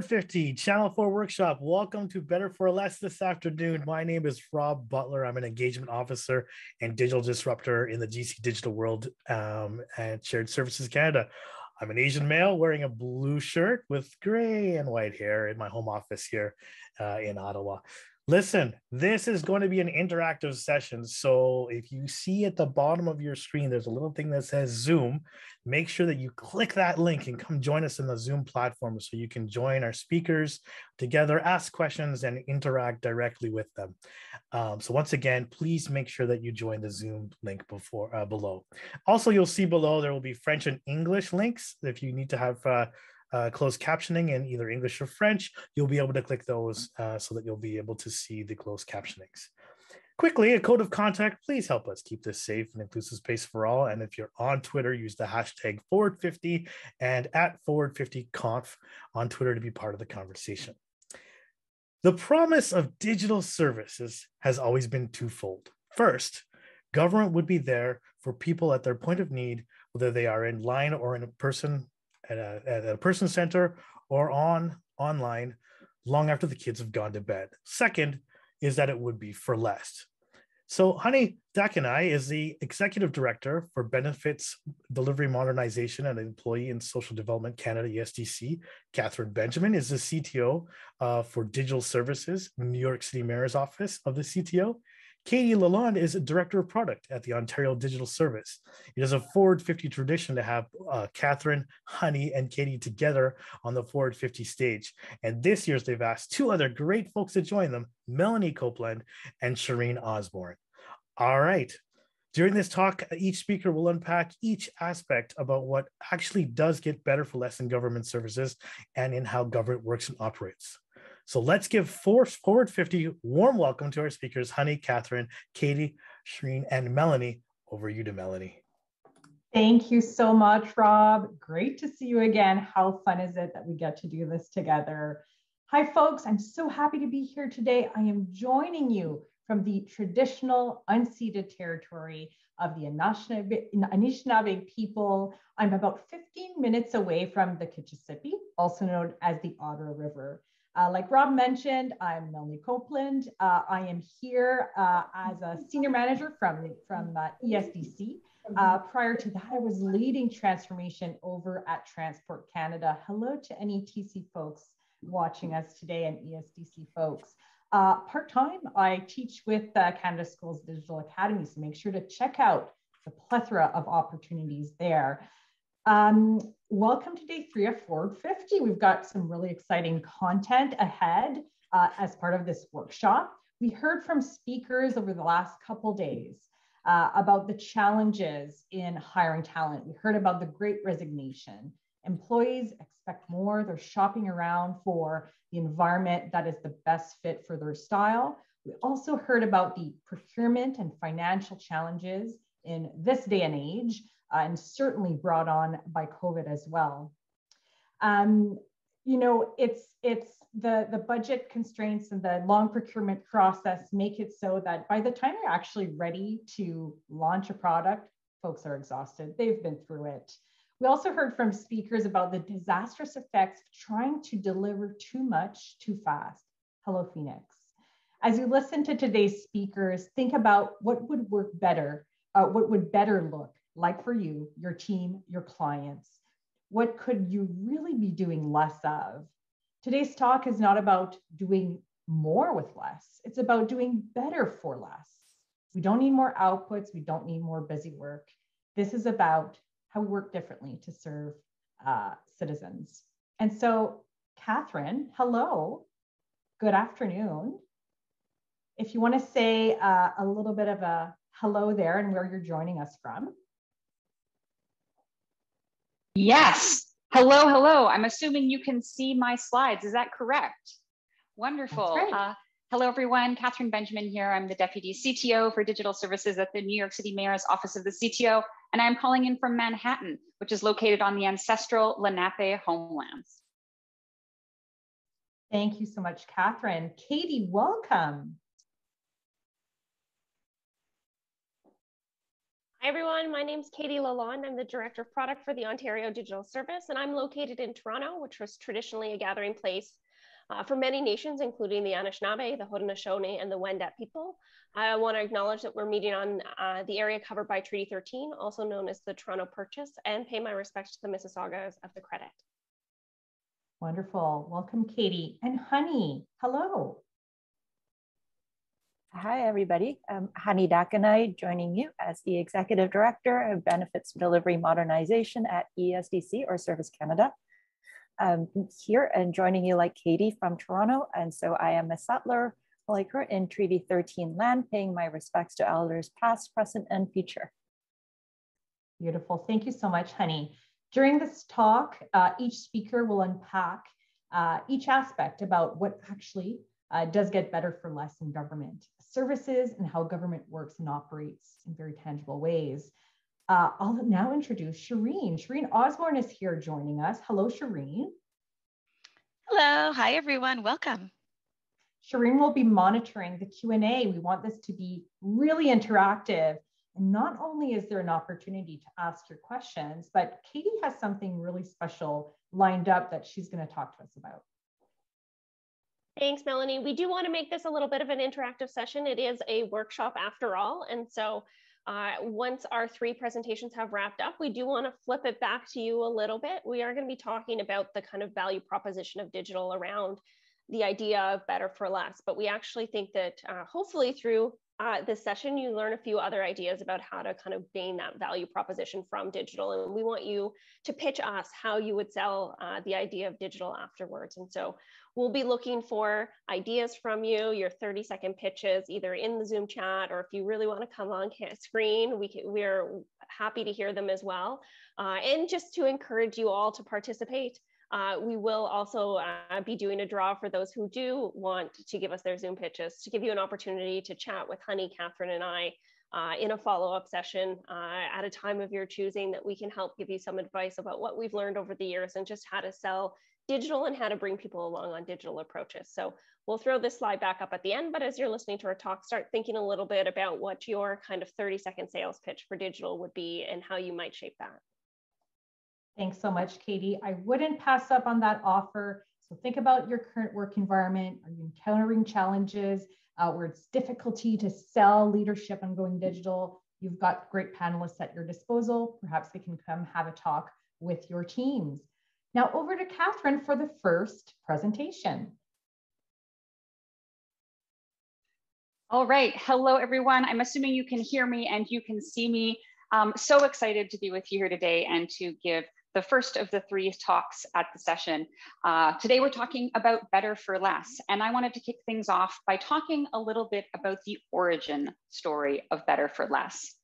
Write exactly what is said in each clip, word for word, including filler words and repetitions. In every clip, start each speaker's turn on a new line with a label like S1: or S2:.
S1: Forward fifty, Channel four Workshop. Welcome to Better for Less this afternoon. My name is Rob Butler. I'm an engagement officer and digital disruptor in the G C Digital World um, and Shared Services Canada. I'm an Asian male wearing a blue shirt with gray and white hair in my home office here uh, in Ottawa. Listen, this is going to be an interactive session. So if you see at the bottom of your screen, there's a little thing that says Zoom. Make sure that you click that link and come join us in the Zoom platform so you can join our speakers together, ask questions, and interact directly with them. Um, so once again, please make sure that you join the Zoom link before uh, below. Also, you'll see below there will be French and English links. If you need to have uh, Uh, closed captioning in either English or French, you'll be able to click those uh, so that you'll be able to see the closed captionings. Quickly, a code of contact, please help us keep this safe and inclusive space for all. And if you're on Twitter, use the hashtag forward fifty and at forward fifty conf on Twitter to be part of the conversation. The promise of digital services has always been twofold. First, government would be there for people at their point of need, whether they are in line or in a person At a, at a person center or on online long after the kids have gone to bed. Second is that it would be for less. So Honey Dakanai is the Executive Director for Benefits Delivery Modernization and Employee and Social Development Canada, E S D C. Catherine Benjamin is the C T O uh, for Digital Services, New York City Mayor's Office of the C T O. Katie Lalonde is a Director of Product at the Ontario Digital Service. It is a Forward fifty tradition to have uh, Catherine, Honey, and Katie together on the Forward fifty stage. And this year, they've asked two other great folks to join them, Melanie Copeland and Shireen Osborne. All right. During this talk, each speaker will unpack each aspect about what actually does get better for less in government services and in how government works and operates. So let's give Forward fifty warm welcome to our speakers, Honey, Catherine, Katie, Shireen, and Melanie. Over you to Melanie.
S2: Thank you so much, Rob. Great to see you again. How fun is it that we get to do this together? Hi, folks. I'm so happy to be here today. I am joining you from the traditional unceded territory of the Anishinaabe people. I'm about fifteen minutes away from the Kitchissippi, also known as the Ottawa River. Uh, like Rob mentioned, I'm Melanie Copeland. Uh, I am here uh, as a senior manager from, from uh, E S D C. Uh, prior to that, I was leading transformation over at Transport Canada. Hello to any T C folks watching us today and E S D C folks. Uh, part-time, I teach with uh, Canada Schools Digital Academy, so make sure to check out the plethora of opportunities there. Um, welcome to day three of Forward fifty. We've got some really exciting content ahead uh, as part of this workshop. We heard from speakers over the last couple days uh, about the challenges in hiring talent. We heard about the Great Resignation. Employees expect more. They're shopping around for the environment that is the best fit for their style. We also heard about the procurement and financial challenges in this day and age, Uh, and certainly brought on by COVID as well. Um, you know, it's it's the, the budget constraints and the long procurement process make it so that by the time you're actually ready to launch a product, folks are exhausted. They've been through it. We also heard from speakers about the disastrous effects of trying to deliver too much too fast. Hello, Phoenix. As you listen to today's speakers, think about what would work better, uh, what would better look like for you, your team, your clients. What could you really be doing less of? Today's talk is not about doing more with less. It's about doing better for less. We don't need more outputs. We don't need more busy work. This is about how we work differently to serve uh, citizens. And so, Catherine, hello, good afternoon. If you want to say uh, a little bit of a hello there and where you're joining us from.
S3: Yes. Hello, hello. I'm assuming you can see my slides. Is that correct? Wonderful. Uh, hello, everyone. Catherine Benjamin here. I'm the Deputy C T O for Digital Services at the New York City Mayor's Office of the C T O, and I'm calling in from Manhattan, which is located on the ancestral Lenape homelands.
S2: Thank you so much, Catherine. Katie, welcome.
S4: Hi everyone, my name is Katie Lalonde. I'm the Director of Product for the Ontario Digital Service, and I'm located in Toronto, which was traditionally a gathering place uh, for many nations, including the Anishinaabe, the Haudenosaunee, and the Wendat people. I want to acknowledge that we're meeting on uh, the area covered by Treaty thirteen, also known as the Toronto Purchase, and pay my respects to the Mississaugas of the Credit.
S2: Wonderful. Welcome, Katie. And Honey, hello.
S5: Hi, everybody. I'm Hani Dakanai, joining you as the Executive Director of Benefits Delivery Modernization at E S D C, or Service Canada. I'm here and joining you like Katie from Toronto. And so I am a settler like her in Treaty thirteen land, paying my respects to elders past, present, and future.
S2: Beautiful. Thank you so much, Honey. During this talk, uh, each speaker will unpack uh, each aspect about what actually uh, does get better for less in government services and how government works and operates in very tangible ways. Uh, I'll now introduce Shireen. Shireen Osborne is here joining us. Hello, Shireen.
S6: Hello. Hi, everyone. Welcome.
S2: Shireen will be monitoring the Q and A. We want this to be really interactive. And not only is there an opportunity to ask your questions, but Katie has something really special lined up that she's going to talk to us about.
S4: Thanks, Melanie. We do want to make this a little bit of an interactive session. It is a workshop after all. And so uh, once our three presentations have wrapped up, we do want to flip it back to you a little bit. We are going to be talking about the kind of value proposition of digital around the idea of better for less. But we actually think that uh, hopefully through uh, this session, you learn a few other ideas about how to kind of gain that value proposition from digital. And we want you to pitch us how you would sell uh, the idea of digital afterwards. And so we'll be looking for ideas from you, your thirty second pitches, either in the Zoom chat, or if you really want to come on screen, we can, we're happy to hear them as well. Uh, and just to encourage you all to participate, uh, we will also uh, be doing a draw for those who do want to give us their Zoom pitches, to give you an opportunity to chat with Honey, Catherine, and I uh, in a follow-up session uh, at a time of your choosing, that we can help give you some advice about what we've learned over the years and just how to sell digital and how to bring people along on digital approaches. So we'll throw this slide back up at the end, but as you're listening to our talk, start thinking a little bit about what your kind of thirty second sales pitch for digital would be and how you might shape that.
S2: Thanks so much, Katie. I wouldn't pass up on that offer. So think about your current work environment. Are you encountering challenges uh, where it's difficulty to sell leadership on going digital? You've got great panelists at your disposal. Perhaps they can come have a talk with your teams. Now over to Catherine for the first presentation.
S3: All right, hello everyone. I'm assuming you can hear me and you can see me. Um, so excited to be with you here today and to give the first of the three talks at the session. Uh, today we're talking about better for less. And I wanted to kick things off by talking a little bit about the origin story of better for less.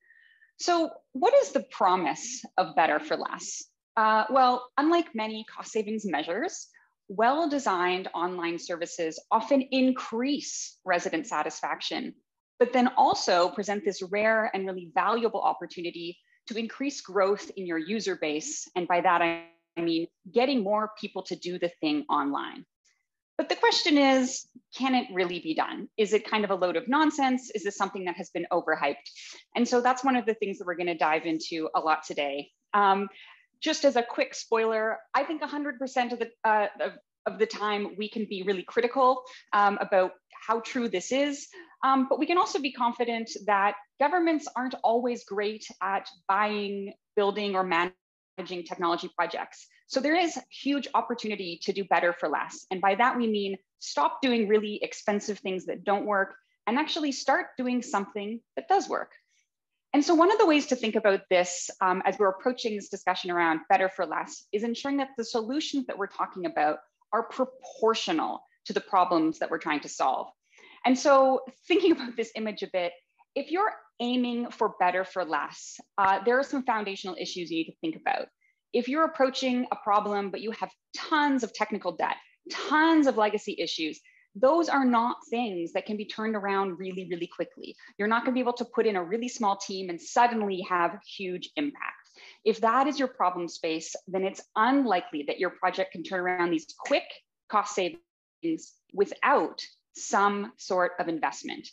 S3: So what is the promise of better for less? Uh, well, unlike many cost savings measures, well-designed online services often increase resident satisfaction, but then also present this rare and really valuable opportunity to increase growth in your user base. And by that, I mean getting more people to do the thing online. But the question is, can it really be done? Is it kind of a load of nonsense? Is this something that has been overhyped? And so that's one of the things that we're going to dive into a lot today. Um, just as a quick spoiler, I think one hundred percent of the uh, of, of the time we can be really critical um, about how true this is. Um, but we can also be confident that governments aren't always great at buying, building, or managing technology projects. So there is huge opportunity to do better for less. And by that, we mean stop doing really expensive things that don't work and actually start doing something that does work. And so one of the ways to think about this um, as we're approaching this discussion around better for less is ensuring that the solutions that we're talking about are proportional to the problems that we're trying to solve. And so thinking about this image a bit, if you're aiming for better for less, uh, there are some foundational issues you need to think about. If you're approaching a problem, but you have tons of technical debt, tons of legacy issues, those are not things that can be turned around really, really quickly. You're not going to be able to put in a really small team and suddenly have huge impact. If that is your problem space, then it's unlikely that your project can turn around these quick cost savings without some sort of investment.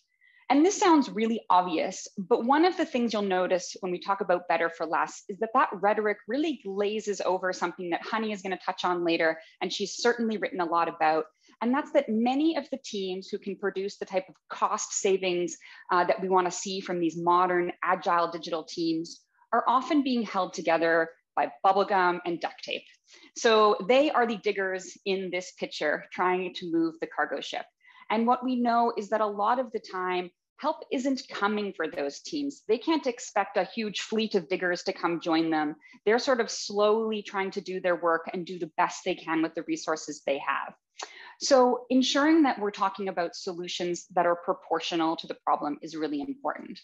S3: And this sounds really obvious, but one of the things you'll notice when we talk about better for less is that that rhetoric really glazes over something that Honey is going to touch on later, and she's certainly written a lot about. And that's that many of the teams who can produce the type of cost savings uh, that we want to see from these modern, agile digital teams are often being held together by bubblegum and duct tape. So they are the diggers in this picture trying to move the cargo ship. And what we know is that a lot of the time, help isn't coming for those teams. They can't expect a huge fleet of diggers to come join them. They're sort of slowly trying to do their work and do the best they can with the resources they have. So ensuring that we're talking about solutions that are proportional to the problem is really important.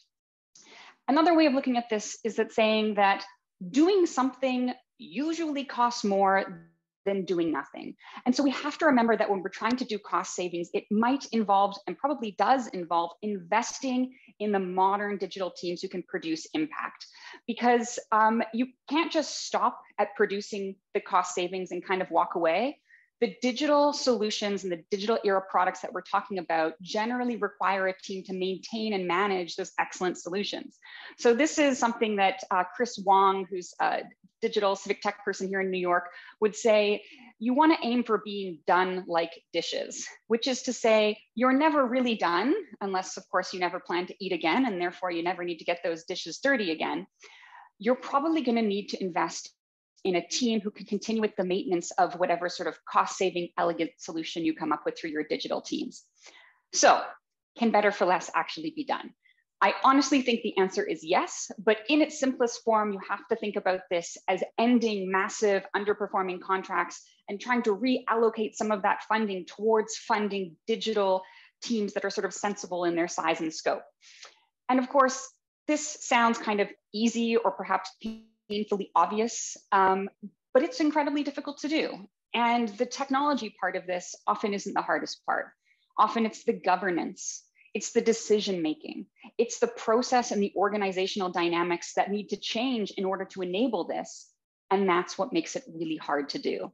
S3: Another way of looking at this is that saying that doing something usually costs more than doing nothing. And so we have to remember that when we're trying to do cost savings, it might involve, and probably does involve, investing in the modern digital teams who can produce impact. Because um, you can't just stop at producing the cost savings and kind of walk away. The digital solutions and the digital era products that we're talking about generally require a team to maintain and manage those excellent solutions. So this is something that uh, Chris Wong, who's a digital civic tech person here in New York, would say, you want to aim for being done like dishes, which is to say you're never really done, unless of course you never plan to eat again, and therefore you never need to get those dishes dirty again. You're probably going to need to invest in a team who can continue with the maintenance of whatever sort of cost-saving, elegant solution you come up with through your digital teams. So, can better for less actually be done? I honestly think the answer is yes, but in its simplest form, you have to think about this as ending massive underperforming contracts and trying to reallocate some of that funding towards funding digital teams that are sort of sensible in their size and scope. And of course, this sounds kind of easy or perhaps painfully obvious, um, but it's incredibly difficult to do. And the technology part of this often isn't the hardest part. Often it's the governance, it's the decision-making, it's the process and the organizational dynamics that need to change in order to enable this. And that's what makes it really hard to do.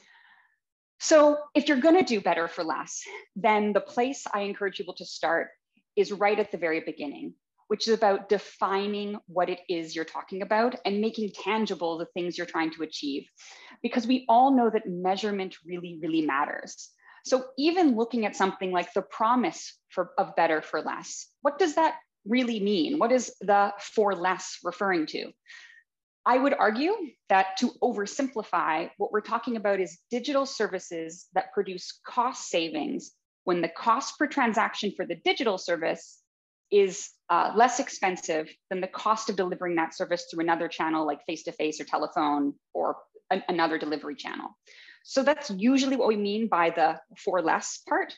S3: So if you're gonna do better for less, then the place I encourage people to start is right at the very beginning, which is about defining what it is you're talking about and making tangible the things you're trying to achieve. Because we all know that measurement really, really matters. So even looking at something like the promise for, of better for less, what does that really mean? What is the for less referring to? I would argue that to oversimplify, what we're talking about is digital services that produce cost savings when the cost per transaction for the digital service is uh, less expensive than the cost of delivering that service through another channel like face-to-face or telephone or an, another delivery channel. So that's usually what we mean by the for less part.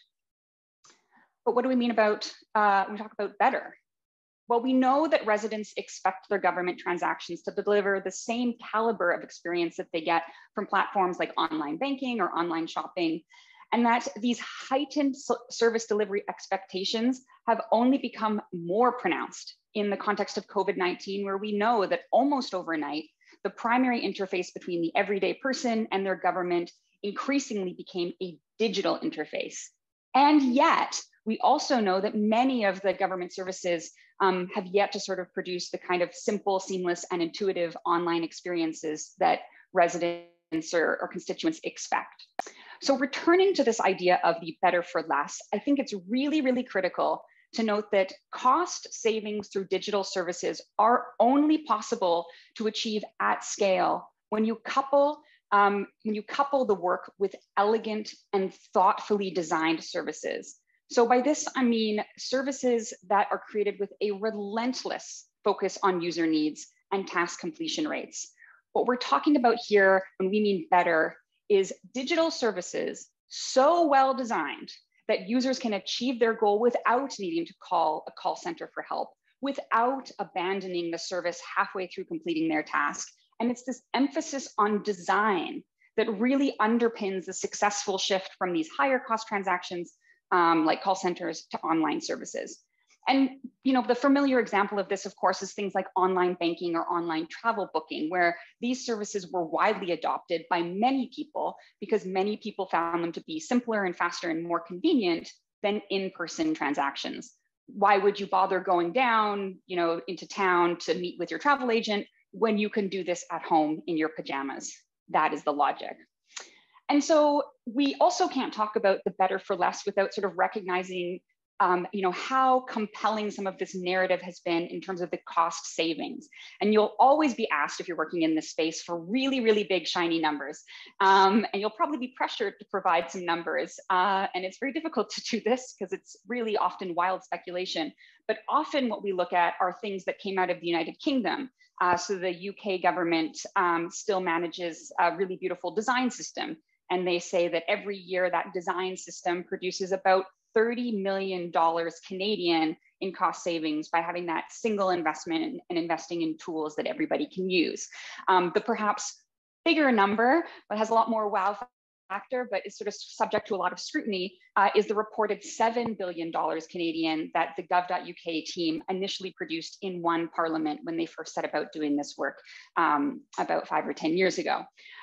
S3: But what do we mean about, uh, when we talk about better? Well, we know that residents expect their government transactions to deliver the same caliber of experience that they get from platforms like online banking or online shopping, and that these heightened service delivery expectations have only become more pronounced in the context of COVID nineteen, where we know that almost overnight, the primary interface between the everyday person and their government increasingly became a digital interface. And yet, we also know that many of the government services um, have yet to sort of produce the kind of simple, seamless, and intuitive online experiences that residents or, or constituents expect. So returning to this idea of the better for less, I think it's really, really critical to note that cost savings through digital services are only possible to achieve at scale when you couple um, when you couple the work with elegant and thoughtfully designed services. So by this, I mean services that are created with a relentless focus on user needs and task completion rates. What we're talking about here when we mean better is digital services so well designed that users can achieve their goal without needing to call a call center for help, without abandoning the service halfway through completing their task. And it's this emphasis on design that really underpins the successful shift from these higher cost transactions um, like call centers to online services. And you know, the familiar example of this, of course, is things like online banking or online travel booking, where these services were widely adopted by many people because many people found them to be simpler and faster and more convenient than in-person transactions. why would you bother going down, you know, into town to meet with your travel agent when you can do this at home in your pajamas? That is the logic. And so we also can't talk about the better for less without sort of recognizing Um, you know, how compelling some of this narrative has been in terms of the cost savings. And you'll always be asked if you're working in this space for really, really big, shiny numbers. Um, and you'll probably be pressured to provide some numbers. Uh, and it's very difficult to do this because it's really often wild speculation. But often what we look at are things that came out of the United Kingdom. Uh, so the U K government um, still manages a really beautiful design system. And they say that every year that design system produces about thirty million dollars Canadian in cost savings by having that single investment and investing in tools that everybody can use. Um, the perhaps bigger number, but has a lot more wow factor, but is sort of subject to a lot of scrutiny, uh, is the reported seven billion dollars Canadian that the gov dot U K team initially produced in one parliament when they first set about doing this work um, about five or ten years ago.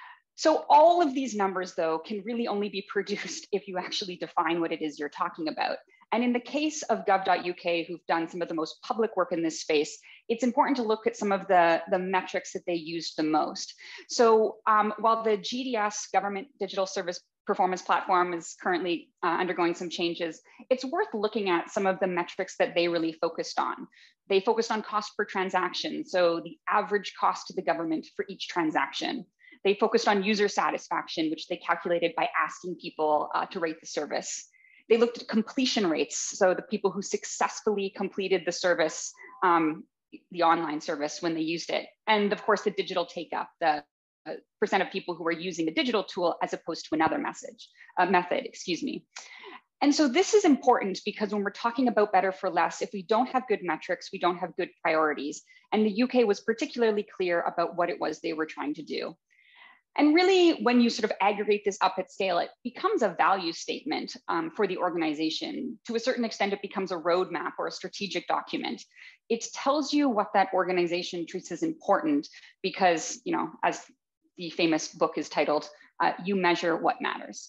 S3: So all of these numbers, though, can really only be produced if you actually define what it is you're talking about. And in the case of gov dot U K, who've done some of the most public work in this space, it's important to look at some of the, the metrics that they used the most. So um, while the G D S, Government Digital Service Performance Platform, is currently uh, undergoing some changes, it's worth looking at some of the metrics that they really focused on. They focused on cost per transaction, so the average cost to the government for each transaction. They focused on user satisfaction, which they calculated by asking people uh, to rate the service. They looked at completion rates, so the people who successfully completed the service, um, the online service when they used it. And of course, the digital take-up, the uh, percent of people who were using the digital tool as opposed to another message, uh, method, excuse me. And so this is important because when we're talking about better for less, if we don't have good metrics, we don't have good priorities. And the U K was particularly clear about what it was they were trying to do. And really, when you sort of aggregate this up at scale, it becomes a value statement um, for the organization. To a certain extent, it becomes a roadmap or a strategic document. It tells you what that organization treats as important because, you know, as the famous book is titled, uh, you measure what matters.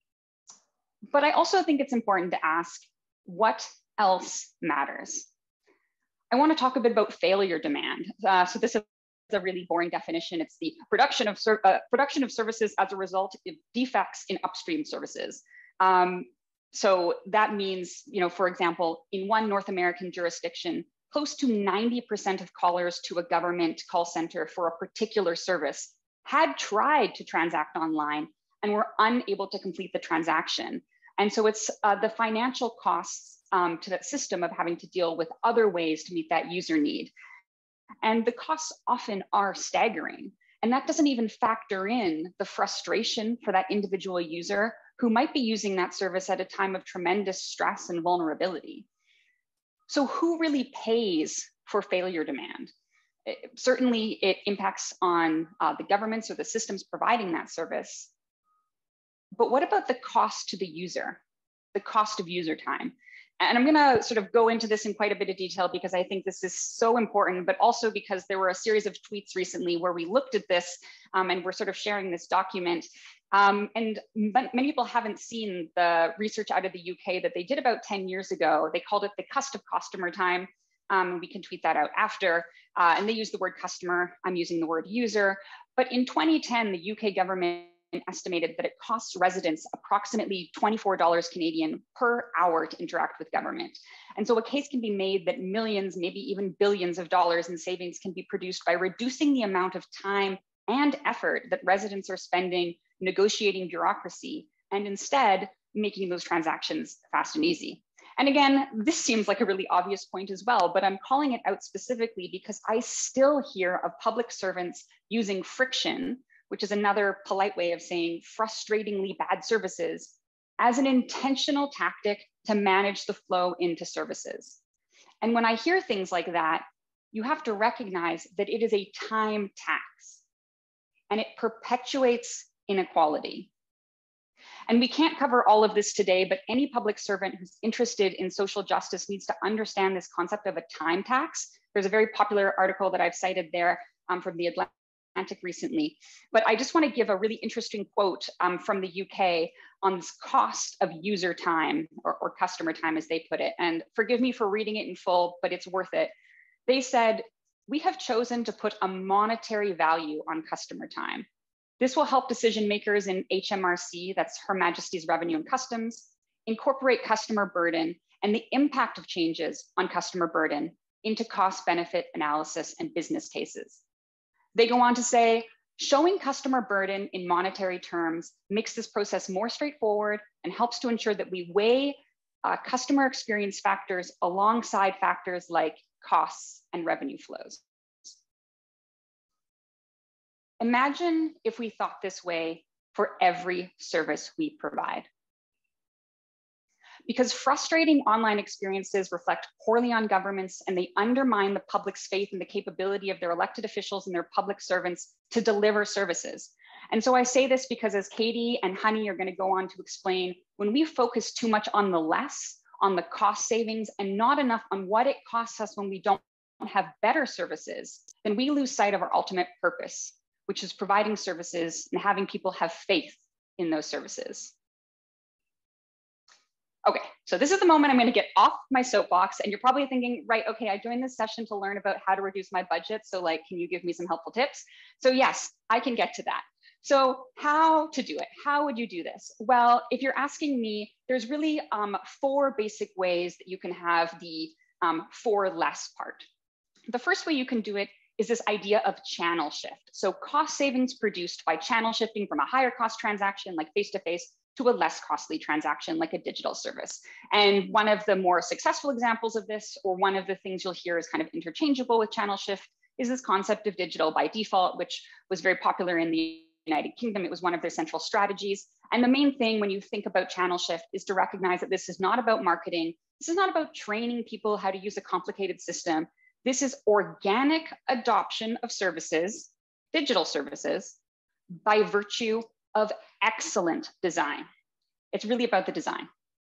S3: But I also think it's important to ask, what else matters? I want to talk a bit about failure demand. Uh, so this is a really boring definition. It's the production of, uh, production of services as a result of defects in upstream services. Um, so that means, you know, for example, in one North American jurisdiction, close to ninety percent of callers to a government call center for a particular service had tried to transact online and were unable to complete the transaction. And so it's uh, the financial costs um, to that system of having to deal with other ways to meet that user need. And the costs often are staggering. And that doesn't even factor in the frustration for that individual user who might be using that service at a time of tremendous stress and vulnerability. So who really pays for failure demand? It, certainly it impacts on uh, the governments or the systems providing that service. But what about the cost to the user, the cost of user time? And I'm going to sort of go into this in quite a bit of detail because I think this is so important, but also because there were a series of tweets recently where we looked at this um, and we're sort of sharing this document. Um, and many people haven't seen the research out of the U K that they did about ten years ago. They called it the cost of customer time. Um, we can tweet that out after. Uh, and they use the word customer. I'm using the word user. But in twenty ten, the U K government estimated that it costs residents approximately twenty-four dollars Canadian per hour to interact with government. And so a case can be made that millions, maybe even billions of dollars in savings can be produced by reducing the amount of time and effort that residents are spending negotiating bureaucracy and instead making those transactions fast and easy. And again, this seems like a really obvious point as well, but I'm calling it out specifically because I still hear of public servants using friction, which is another polite way of saying frustratingly bad services, as an intentional tactic to manage the flow into services. And when I hear things like that, you have to recognize that it is a time tax and it perpetuates inequality. And we can't cover all of this today, but any public servant who's interested in social justice needs to understand this concept of a time tax. There's a very popular article that I've cited there um, from the Atlantic Atlantic recently, but I just want to give a really interesting quote um, from the U K on this cost of user time or, or customer time, as they put it. And forgive me for reading it in full, but it's worth it. They said, "We have chosen to put a monetary value on customer time. This will help decision makers in H M R C, that's Her Majesty's Revenue and Customs, incorporate customer burden and the impact of changes on customer burden into cost benefit analysis and business cases." They go on to say, "Showing customer burden in monetary terms makes this process more straightforward and helps to ensure that we weigh uh, customer experience factors alongside factors like costs and revenue flows." Imagine if we thought this way for every service we provide. Because frustrating online experiences reflect poorly on governments and they undermine the public's faith in the capability of their elected officials and their public servants to deliver services. And so I say this because, as Katie and Honey are going to go on to explain, when we focus too much on the less, on the cost savings, and not enough on what it costs us when we don't have better services, then we lose sight of our ultimate purpose, which is providing services and having people have faith in those services. Okay, so this is the moment I'm going to get off my soapbox, and you're probably thinking, right, okay, I joined this session to learn about how to reduce my budget. So like, can you give me some helpful tips? So yes, I can get to that. So how to do it? How would you do this? Well, if you're asking me, there's really um, four basic ways that you can have the um, for less part. The first way you can do it is this idea of channel shift. So cost savings produced by channel shifting from a higher cost transaction like face-to-face to a less costly transaction like a digital service. And one of the more successful examples of this, or one of the things you'll hear is kind of interchangeable with channel shift, is this concept of digital by default, which was very popular in the United Kingdom. It was one of their central strategies. And the main thing when you think about channel shift is to recognize that this is not about marketing. This is not about training people how to use a complicated system. This is organic adoption of services, digital services, by virtue of excellent design. It's really about the design.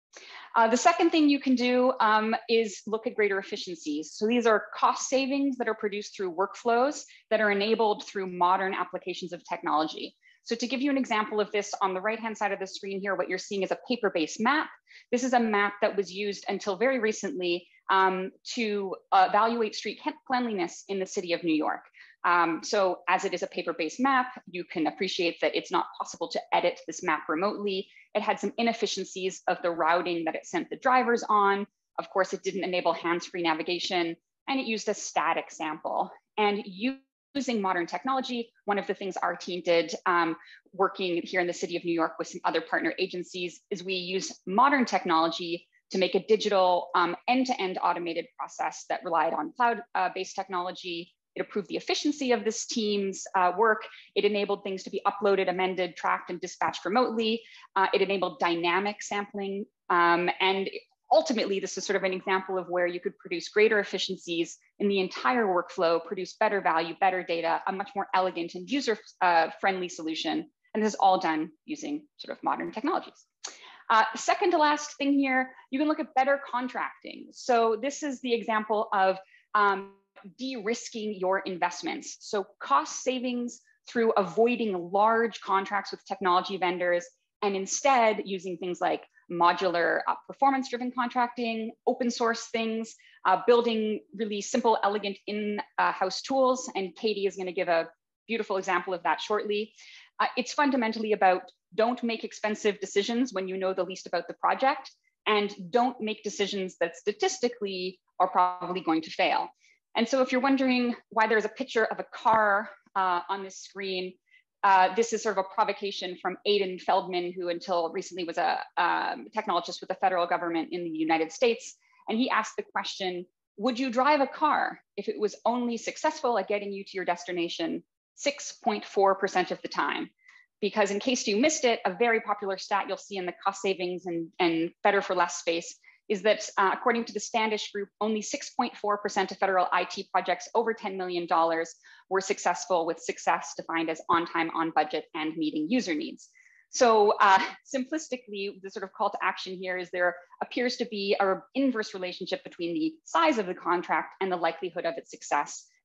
S3: Uh, the second thing you can do um, is look at greater efficiencies. So these are cost savings that are produced through workflows that are enabled through modern applications of technology. So to give you an example of this, on the right-hand side of the screen here, what you're seeing is a paper-based map. This is a map that was used until very recently um, to uh, evaluate street cleanliness in the city of New York. Um, so as it is a paper-based map, you can appreciate that it's not possible to edit this map remotely. It had some inefficiencies of the routing that it sent the drivers on. Of course, it didn't enable hands-free navigation, and it used a static sample. And using modern technology, one of the things our team did um, working here in the city of New York with some other partner agencies is we use modern technology to make a digital um, end-to-end automated process that relied on cloud-based uh, technology. It improved the efficiency of this team's uh, work. It enabled things to be uploaded, amended, tracked, and dispatched remotely. Uh, it enabled dynamic sampling. Um, and ultimately, this is sort of an example of where you could produce greater efficiencies in the entire workflow, produce better value, better data, a much more elegant and user-friendly uh, solution. And this is all done using sort of modern technologies. Uh, second to last thing here, you can look at better contracting. So this is the example of um, de-risking your investments. So cost savings through avoiding large contracts with technology vendors and instead using things like modular uh, performance-driven contracting, open source things, uh, building really simple, elegant in-house tools. And Katie is going to give a beautiful example of that shortly. Uh, it's fundamentally about don't make expensive decisions when you know the least about the project, and don't make decisions that statistically are probably going to fail. And so if you're wondering why there's a picture of a car uh, on this screen, uh, this is sort of a provocation from Aidan Feldman, who until recently was a um, technologist with the federal government in the United States. And he asked the question, would you drive a car if it was only successful at getting you to your destination six point four percent of the time? Because in case you missed it, a very popular stat you'll see in the cost savings and, and better for less space is that uh, according to the Standish Group, only six point four percent of federal I T projects over ten million dollars were successful, with success defined as on time, on budget, and meeting user needs. So uh, simplistically, the sort of call to action here is there appears to be an inverse relationship between the size of the contract and the likelihood of its success.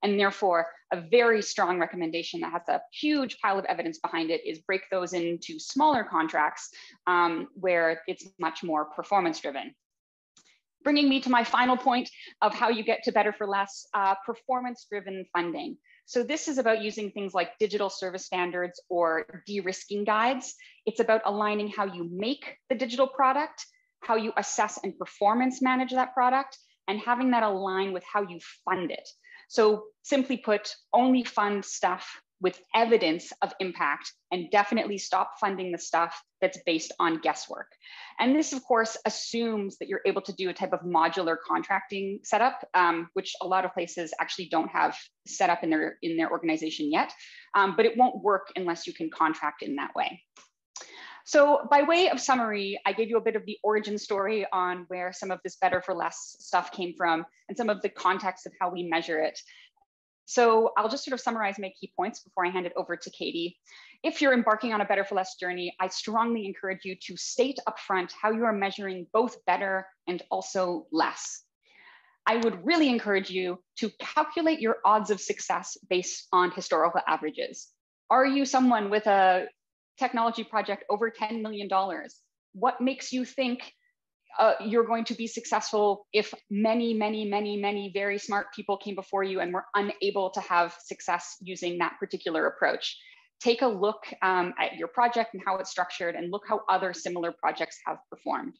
S3: And therefore, a very strong recommendation that has a huge pile of evidence behind it is break those into smaller contracts um, where it's much more performance driven. Bringing me to my final point of how you get to better for less, uh, performance-driven funding. So this is about using things like digital service standards or de-risking guides. It's about aligning how you make the digital product, how you assess and performance manage that product, and having that align with how you fund it. So simply put, only fund stuff with evidence of impact, and definitely stop funding the stuff that's based on guesswork. And this, of course, assumes that you're able to do a type of modular contracting setup, um, which a lot of places actually don't have set up in their, in their organization yet, um, but it won't work unless you can contract in that way. So by way of summary, I gave you a bit of the origin story on where some of this better for less stuff came from and some of the context of how we measure it. So I'll just sort of summarize my key points before I hand it over to Katie. If you're embarking on a better for less journey, I strongly encourage you to state upfront how you are measuring both better and also less. I would really encourage you to calculate your odds of success based on historical averages. Are you someone with a technology project over ten million dollars? What makes you think Uh, you're going to be successful if many, many, many, many very smart people came before you and were unable to have success using that particular approach? Take a look um, at your project and how it's structured, and look how other similar projects have performed.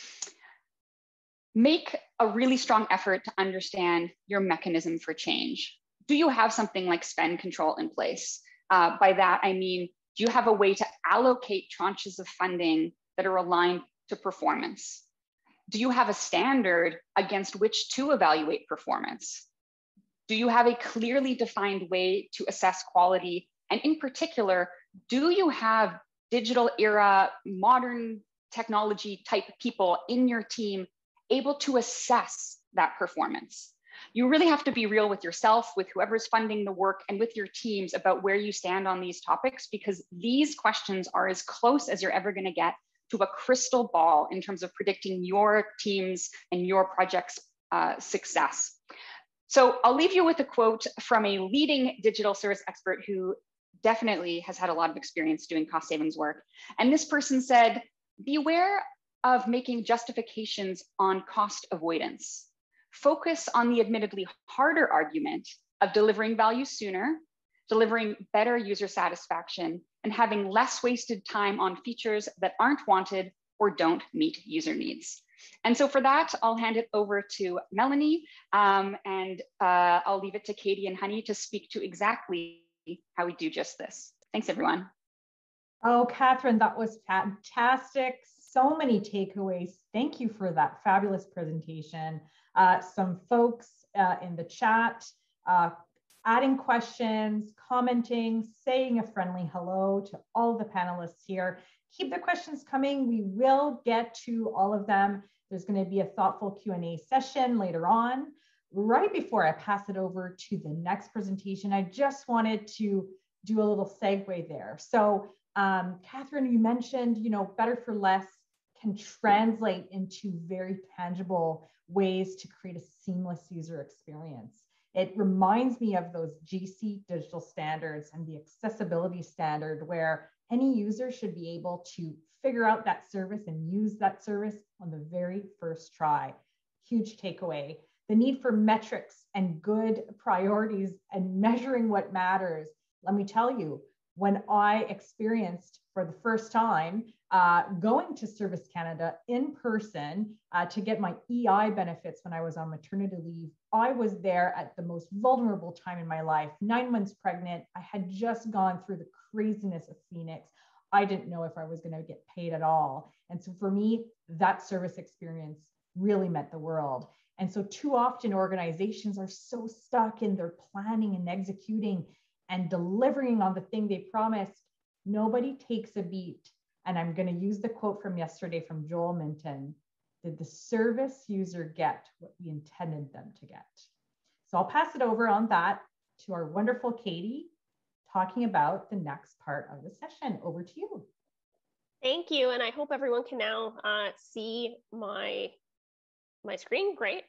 S3: Make a really strong effort to understand your mechanism for change. Do you have something like spend control in place? Uh, by that, I mean, do you have a way to allocate tranches of funding that are aligned to performance? Do you have a standard against which to evaluate performance? Do you have a clearly defined way to assess quality? And in particular, do you have digital era, modern technology type people in your team able to assess that performance? You really have to be real with yourself, with whoever's funding the work, and with your teams about where you stand on these topics, because these questions are as close as you're ever going to get to a crystal ball in terms of predicting your team's and your project's uh, success. So I'll leave you with a quote from a leading digital service expert who definitely has had a lot of experience doing cost savings work. And this person said, beware of making justifications on cost avoidance. Focus on the admittedly harder argument of delivering value sooner, delivering better user satisfaction, and having less wasted time on features that aren't wanted or don't meet user needs. And so for that, I'll hand it over to Melanie, um, and uh, I'll leave it to Katie and Honey to speak to exactly how we do just this. Thanks, everyone.
S2: Oh, Catherine, that was fantastic. So many takeaways. Thank you for that fabulous presentation. Uh, some folks uh, in the chat, uh, adding questions, commenting, saying a friendly hello to all the panelists here. Keep the questions coming. We will get to all of them. There's going to be a thoughtful Q and A session later on. Right before I pass it over to the next presentation, I just wanted to do a little segue there. So um, Catherine, you mentioned, you know, better for less can translate into very tangible ways to create a seamless user experience. It reminds me of those G C digital standards and the accessibility standard, where any user should be able to figure out that service and use that service on the very first try. Huge takeaway. The need for metrics and good priorities and measuring what matters. Let me tell you, when I experienced for the first time uh, going to Service Canada in person uh, to get my E I benefits when I was on maternity leave, I was there at the most vulnerable time in my life, nine months pregnant. I had just gone through the craziness of Phoenix. I didn't know if I was going to get paid at all. And so for me, that service experience really meant the world. And so too often organizations are so stuck in their planning and executing and delivering on the thing they promised. Nobody takes a beat. And I'm going to use the quote from yesterday from Joel Minton. Did the service user get what we intended them to get? So I'll pass it over on that to our wonderful Katie, talking about the next part of the session. Over to you.
S4: Thank you. And I hope everyone can now uh, see my, my screen. Great.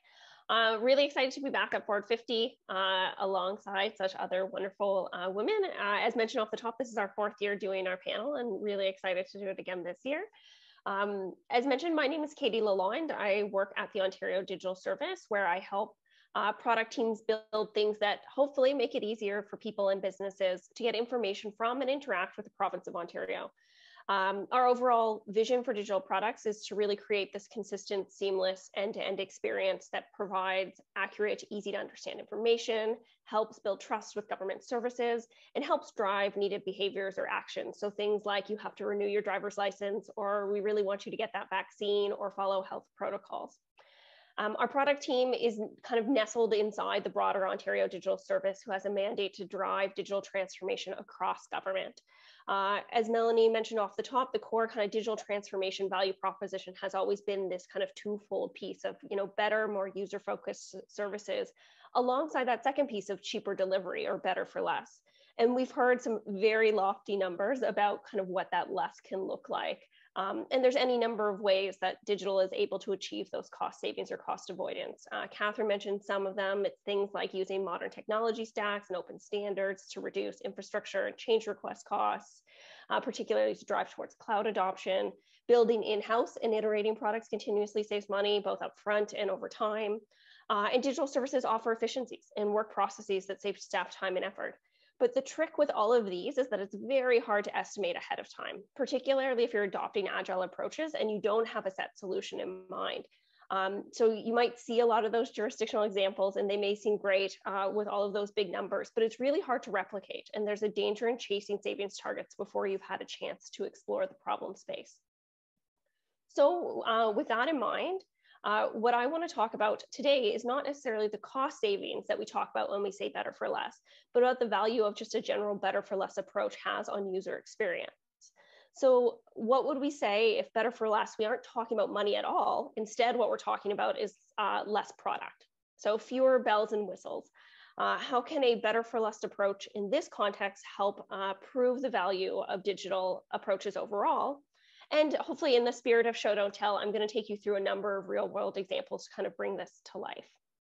S4: Uh, really excited to be back at Board fifty uh, alongside such other wonderful uh, women. Uh, as mentioned off the top, this is our fourth year doing our panel and really excited to do it again this year. Um, as mentioned, my name is Katie Lalonde. I work at the Ontario Digital Service, where I help uh, product teams build things that hopefully make it easier for people and businesses to get information from and interact with the province of Ontario. Um, our overall vision for digital products is to really create this consistent, seamless end-to-end experience that provides accurate, easy to understand information, helps build trust with government services, and helps drive needed behaviors or actions. So things like you have to renew your driver's license, or we really want you to get that vaccine or follow health protocols. Um, our product team is kind of nestled inside the broader Ontario Digital Service, who has a mandate to drive digital transformation across government. Uh, as Melanie mentioned off the top, the core kind of digital transformation value proposition has always been this kind of twofold piece of, you know, better, more user-focused services, alongside that second piece of cheaper delivery or better for less. And we've heard some very lofty numbers about kind of what that less can look like. Um, and there's any number of ways that digital is able to achieve those cost savings or cost avoidance. Uh, Catherine mentioned some of them. It's things like using modern technology stacks and open standards to reduce infrastructure and change request costs, uh, particularly to drive towards cloud adoption. Building in-house and iterating products continuously saves money, both upfront and over time. Uh, and digital services offer efficiencies and work processes that save staff time and effort. But the trick with all of these is that it's very hard to estimate ahead of time, particularly if you're adopting agile approaches and you don't have a set solution in mind. Um, so you might see a lot of those jurisdictional examples and they may seem great uh, with all of those big numbers, but it's really hard to replicate. And there's a danger in chasing savings targets before you've had a chance to explore the problem space. So uh, with that in mind, Uh, what I want to talk about today is not necessarily the cost savings that we talk about when we say better for less, but about the value of just a general better for less approach has on user experience. So what would we say if better for less, we aren't talking about money at all. Instead, what we're talking about is uh, less product. So fewer bells and whistles. Uh, how can a better for less approach in this context help uh, prove the value of digital approaches overall? And hopefully in the spirit of show don't tell, I'm going to take you through a number of real world examples to kind of bring this to life.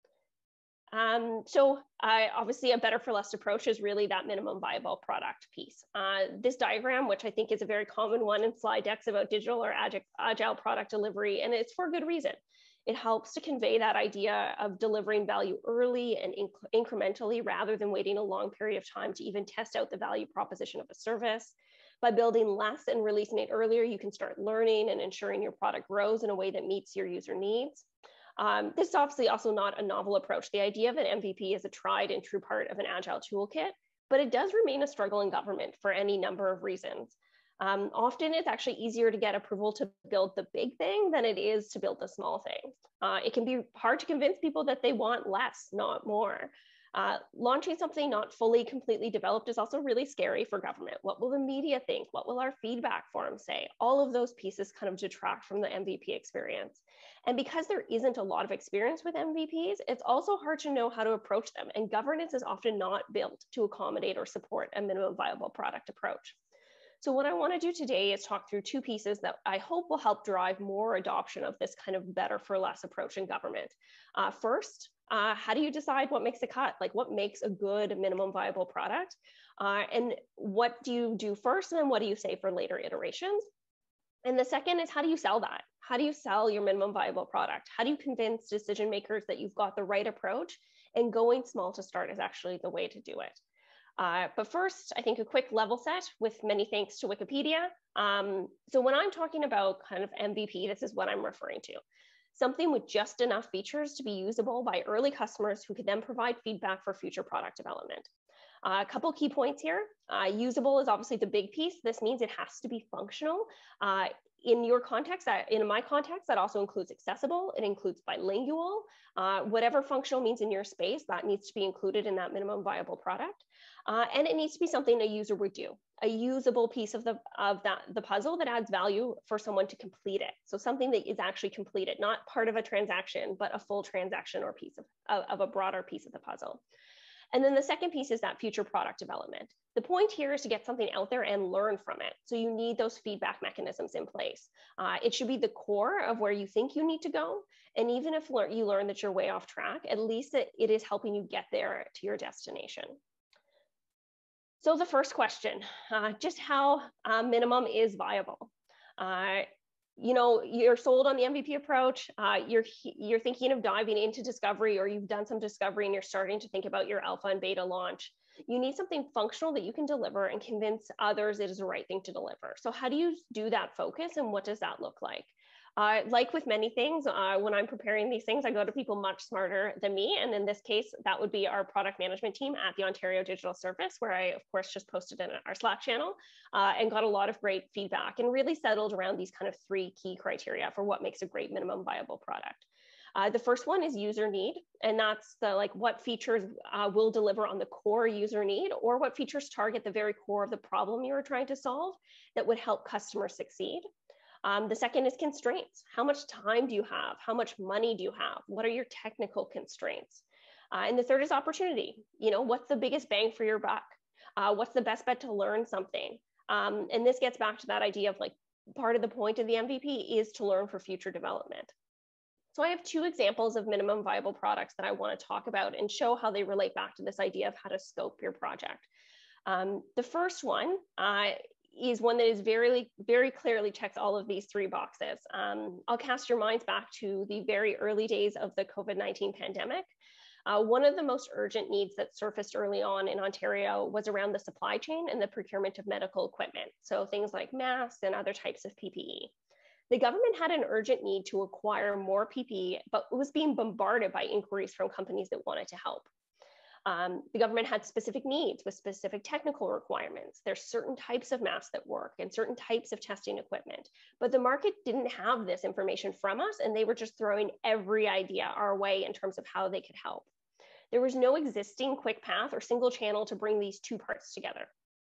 S4: Um, so uh, obviously a better for less approach is really that minimum viable product piece. Uh, this diagram, which I think is a very common one in slide decks about digital or agile product delivery, and it's for good reason. It helps to convey that idea of delivering value early and inc incrementally rather than waiting a long period of time to even test out the value proposition of a service. By building less and releasing it earlier, you can start learning and ensuring your product grows in a way that meets your user needs. Um, this is obviously also not a novel approach. The idea of an M V P is a tried and true part of an agile toolkit, but it does remain a struggle in government for any number of reasons. Um, often it's actually easier to get approval to build the big thing than it is to build the small thing. Uh, it can be hard to convince people that they want less, not more. Uh, launching something not fully, completely developed is also really scary for government. What will the media think? What will our feedback forums say? All of those pieces kind of detract from the M V P experience. And because there isn't a lot of experience with M V Ps, it's also hard to know how to approach them. And governance is often not built to accommodate or support a minimum viable product approach. So what I want to do today is talk through two pieces that I hope will help drive more adoption of this kind of better for less approach in government. Uh, first, uh, how do you decide what makes a cut? Like what makes a good minimum viable product? Uh, and what do you do first? And then what do you say for later iterations? And the second is how do you sell that? How do you sell your minimum viable product? How do you convince decision makers that you've got the right approach and going small to start is actually the way to do it? Uh, but first, I think a quick level set with many thanks to Wikipedia. Um, so when I'm talking about kind of M V P, this is what I'm referring to. Something with just enough features to be usable by early customers who could then provide feedback for future product development. Uh, a couple key points here. Uh, usable is obviously the big piece. This means it has to be functional. Uh, in your context, that, in my context, that also includes accessible. It includes bilingual. Uh, whatever functional means in your space, that needs to be included in that minimum viable product. Uh, and it needs to be something a user would do, a usable piece of the of that the puzzle that adds value for someone to complete it. So something that is actually completed, not part of a transaction, but a full transaction or piece of, of, of a broader piece of the puzzle. And then the second piece is that future product development. The point here is to get something out there and learn from it. So you need those feedback mechanisms in place. Uh, it should be the core of where you think you need to go. And even if you learn that you're way off track, at least it, it is helping you get there to your destination. So the first question, uh, just how uh, minimum is viable. Uh, you know, you're sold on the M V P approach, uh, you're, you're thinking of diving into discovery, or you've done some discovery and you're starting to think about your alpha and beta launch. You need something functional that you can deliver and convince others it is the right thing to deliver. So how do you do that focus, and what does that look like? Uh, like with many things, uh, when I'm preparing these things, I go to people much smarter than me. And in this case, that would be our product management team at the Ontario Digital Service, where I, of course, just posted in our Slack channel uh, and got a lot of great feedback and really settled around these kind of three key criteria for what makes a great minimum viable product. Uh, the first one is user need, and that's the like what features uh, will deliver on the core user need, or what features target the very core of the problem you are trying to solve that would help customers succeed. Um, the second is constraints. How much time do you have? How much money do you have? What are your technical constraints? Uh, and the third is opportunity. You know, what's the biggest bang for your buck? Uh, what's the best bet to learn something? Um, and this gets back to that idea of like, part of the point of the M V P is to learn for future development. So I have two examples of minimum viable products that I want to talk about and show how they relate back to this idea of how to scope your project. Um, the first one uh, is one that is very, very clearly checks all of these three boxes. Um, I'll cast your minds back to the very early days of the COVID nineteen pandemic. Uh, one of the most urgent needs that surfaced early on in Ontario was around the supply chain and the procurement of medical equipment. So things like masks and other types of P P E. The government had an urgent need to acquire more P P E, but was being bombarded by inquiries from companies that wanted to help. Um, the government had specific needs with specific technical requirements. There's certain types of masks that work and certain types of testing equipment, but the market didn't have this information from us, and they were just throwing every idea our way in terms of how they could help. There was no existing quick path or single channel to bring these two parts together.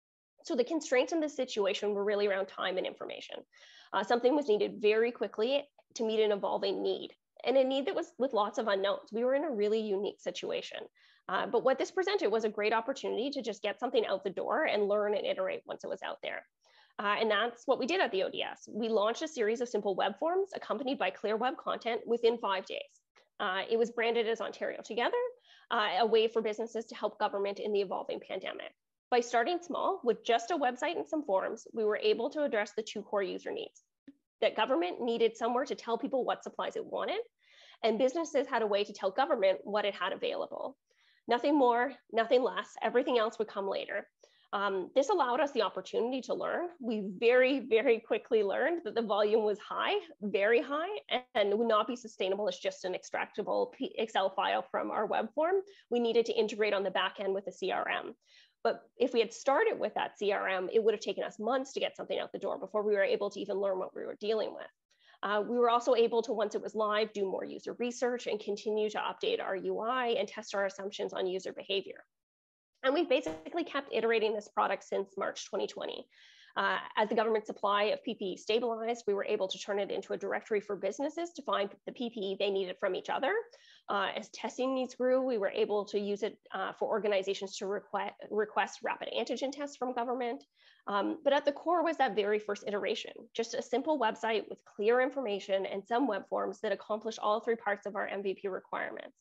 S4: So the constraints in this situation were really around time and information. Uh, something was needed very quickly to meet an evolving need, and a need that was with lots of unknowns. We were in a really unique situation. Uh, but what this presented was a great opportunity to just get something out the door and learn and iterate once it was out there. Uh, and that's what we did at the O D S. We launched a series of simple web forms accompanied by clear web content within five days. Uh, it was branded as Ontario Together, uh, a way for businesses to help government in the evolving pandemic. By starting small with just a website and some forms, we were able to address the two core user needs. That government needed somewhere to tell people what supplies it wanted, and businesses had a way to tell government what it had available. Nothing more, nothing less, everything else would come later. Um, this allowed us the opportunity to learn. We very, very quickly learned that the volume was high, very high, and would not be sustainable as just an extractable Excel file from our web form. We needed to integrate on the back end with a C R M. But if we had started with that C R M, it would have taken us months to get something out the door before we were able to even learn what we were dealing with. Uh, we were also able to, once it was live, do more user research and continue to update our U I and test our assumptions on user behavior. And we've basically kept iterating this product since March twenty twenty. Uh, as the government supply of P P E stabilized, we were able to turn it into a directory for businesses to find the P P E they needed from each other. Uh, as testing needs grew, we were able to use it uh, for organizations to request, request rapid antigen tests from government. Um, but at the core was that very first iteration, just a simple website with clear information and some web forms that accomplish all three parts of our M V P requirements.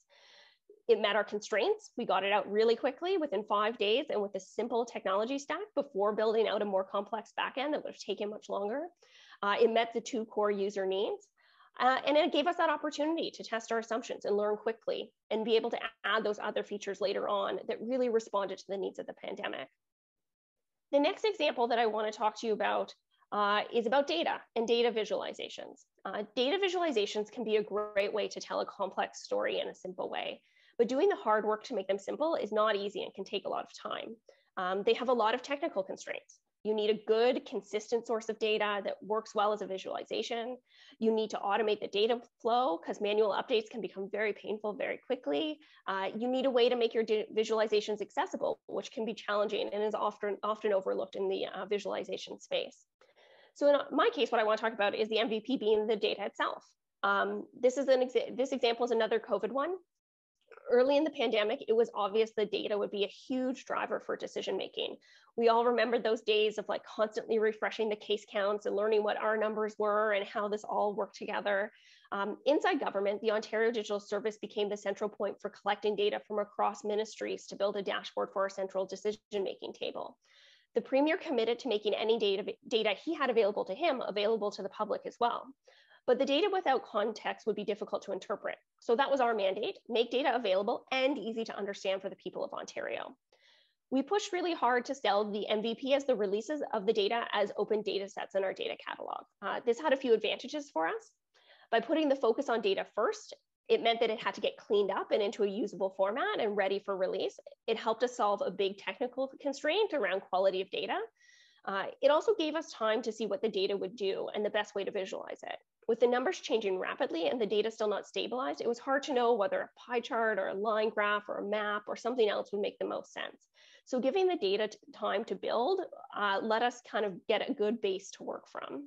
S4: It met our constraints. We got it out really quickly within five days and with a simple technology stack before building out a more complex backend that would have taken much longer. Uh, it met the two core user needs. Uh, and it gave us that opportunity to test our assumptions and learn quickly and be able to add those other features later on that really responded to the needs of the pandemic. The next example that I want to talk to you about uh, is about data and data visualizations. Uh, data visualizations can be a great way to tell a complex story in a simple way. But doing the hard work to make them simple is not easy and can take a lot of time. Um, they have a lot of technical constraints. You need a good, consistent source of data that works well as a visualization. You need to automate the data flow because manual updates can become very painful very quickly. Uh, you need a way to make your visualizations accessible, which can be challenging and is often, often overlooked in the uh, visualization space. So in my case, what I want to talk about is the M V P being the data itself. Um, this, is an exa this example is another COVID one. early in the pandemic, it was obvious that data would be a huge driver for decision-making. We all remember those days of like constantly refreshing the case counts and learning what our numbers were and how this all worked together. Um, inside government, the Ontario Digital Service became the central point for collecting data from across ministries to build a dashboard for our central decision-making table. The Premier committed to making any data, data he had available to him available to the public as well. But the data without context would be difficult to interpret. So that was our mandate, make data available and easy to understand for the people of Ontario. We pushed really hard to sell the M V P as the releases of the data as open data sets in our data catalog. Uh, this had a few advantages for us. By putting the focus on data first, it meant that it had to get cleaned up and into a usable format and ready for release. It helped us solve a big technical constraint around quality of data. Uh, it also gave us time to see what the data would do and the best way to visualize it. With the numbers changing rapidly and the data still not stabilized, it was hard to know whether a pie chart or a line graph or a map or something else would make the most sense. So giving the data time to build uh, let us kind of get a good base to work from.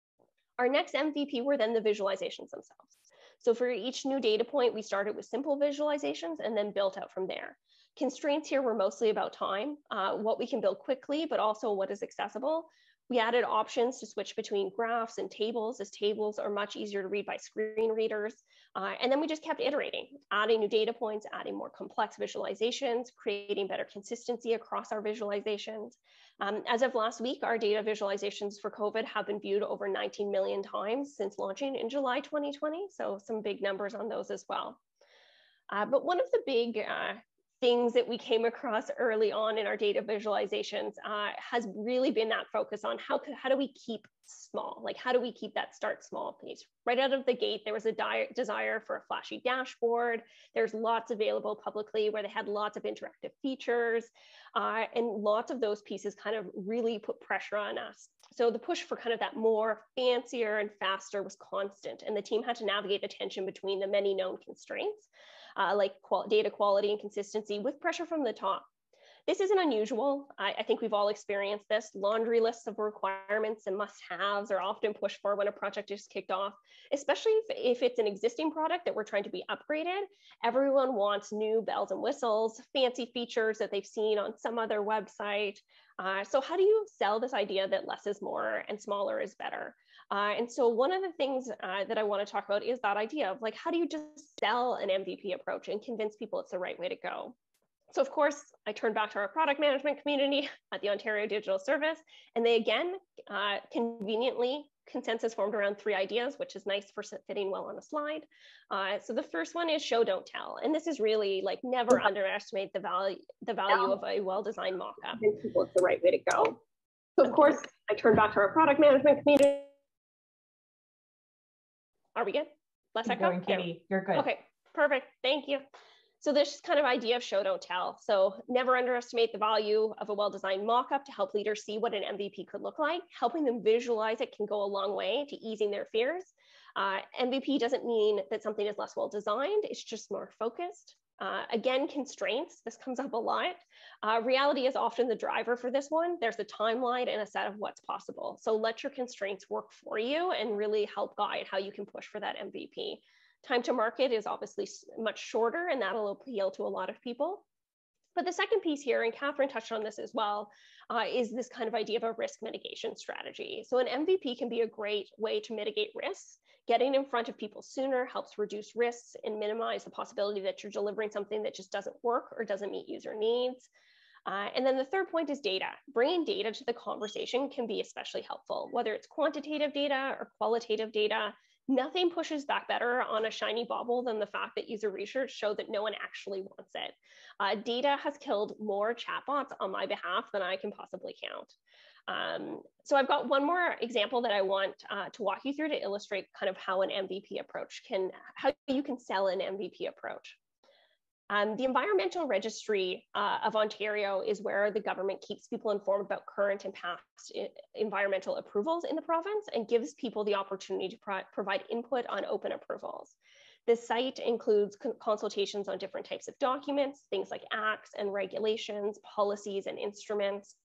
S4: Our next M V P were then the visualizations themselves. So for each new data point, we started with simple visualizations and then built out from there. Constraints here were mostly about time, uh, what we can build quickly, but also what is accessible. We added options to switch between graphs and tables, as tables are much easier to read by screen readers. Uh, and then we just kept iterating, adding new data points, adding more complex visualizations, creating better consistency across our visualizations. Um, as of last week, our data visualizations for COVID have been viewed over nineteen million times since launching in July twenty twenty. So some big numbers on those as well. Uh, but one of the big uh, things that we came across early on in our data visualizations uh, has really been that focus on how, how do we keep small? Like, how do we keep that start small piece? Right out of the gate, there was a desire for a flashy dashboard. There's lots available publicly where they had lots of interactive features, uh, and lots of those pieces kind of really put pressure on us. So the push for kind of that more fancier and faster was constant, and the team had to navigate the tension between the many known constraints, uh, like qual data quality and consistency with pressure from the top. This isn't unusual. I, I think we've all experienced this. Laundry lists of requirements and must-haves are often pushed for when a project is kicked off, especially if, if it's an existing product that we're trying to be upgraded. Everyone wants new bells and whistles, fancy features that they've seen on some other website. Uh, so how do you sell this idea that less is more and smaller is better? Uh, and so one of the things uh, that I want to talk about is that idea of like, how do you just sell an M V P approach and convince people it's the right way to go? So of course, I turned back to our product management community at the Ontario Digital Service, and they again, uh, conveniently, consensus formed around three ideas, which is nice for fitting well on a slide. Uh, so the first one is show, don't tell. And this is really like never underestimate the value, the value of a well-designed mock-up. Convince people it's the right way to go. So of course, I turned back to our product management community. Are we good? Less echo?
S2: Going, Katie, you're good.
S4: Okay, perfect, thank you. So this kind of idea of show, don't tell. So never underestimate the value of a well-designed mock-up to help leaders see what an M V P could look like. Helping them visualize it can go a long way to easing their fears. Uh, M V P doesn't mean that something is less well-designed, it's just more focused. Uh, again, constraints, this comes up a lot. Uh, reality is often the driver for this one. There's a timeline and a set of what's possible. So let your constraints work for you and really help guide how you can push for that M V P. Time to market is obviously much shorter, and that'll appeal to a lot of people. But the second piece here, and Catherine touched on this as well, uh, is this kind of idea of a risk mitigation strategy. So an M V P can be a great way to mitigate risks. Getting in front of people sooner helps reduce risks and minimize the possibility that you're delivering something that just doesn't work or doesn't meet user needs. Uh, and then the third point is data. Bringing data to the conversation can be especially helpful, whether it's quantitative data or qualitative data. Nothing pushes back better on a shiny bauble than the fact that user research showed that no one actually wants it. Uh, data has killed more chatbots on my behalf than I can possibly count. Um, so I've got one more example that I want uh, to walk you through to illustrate kind of how an M V P approach can, how you can sell an M V P approach. Um, the Environmental Registry uh, of Ontario is where the government keeps people informed about current and past environmental approvals in the province and gives people the opportunity to pro provide input on open approvals. This site includes con consultations on different types of documents, things like acts and regulations, policies and instruments.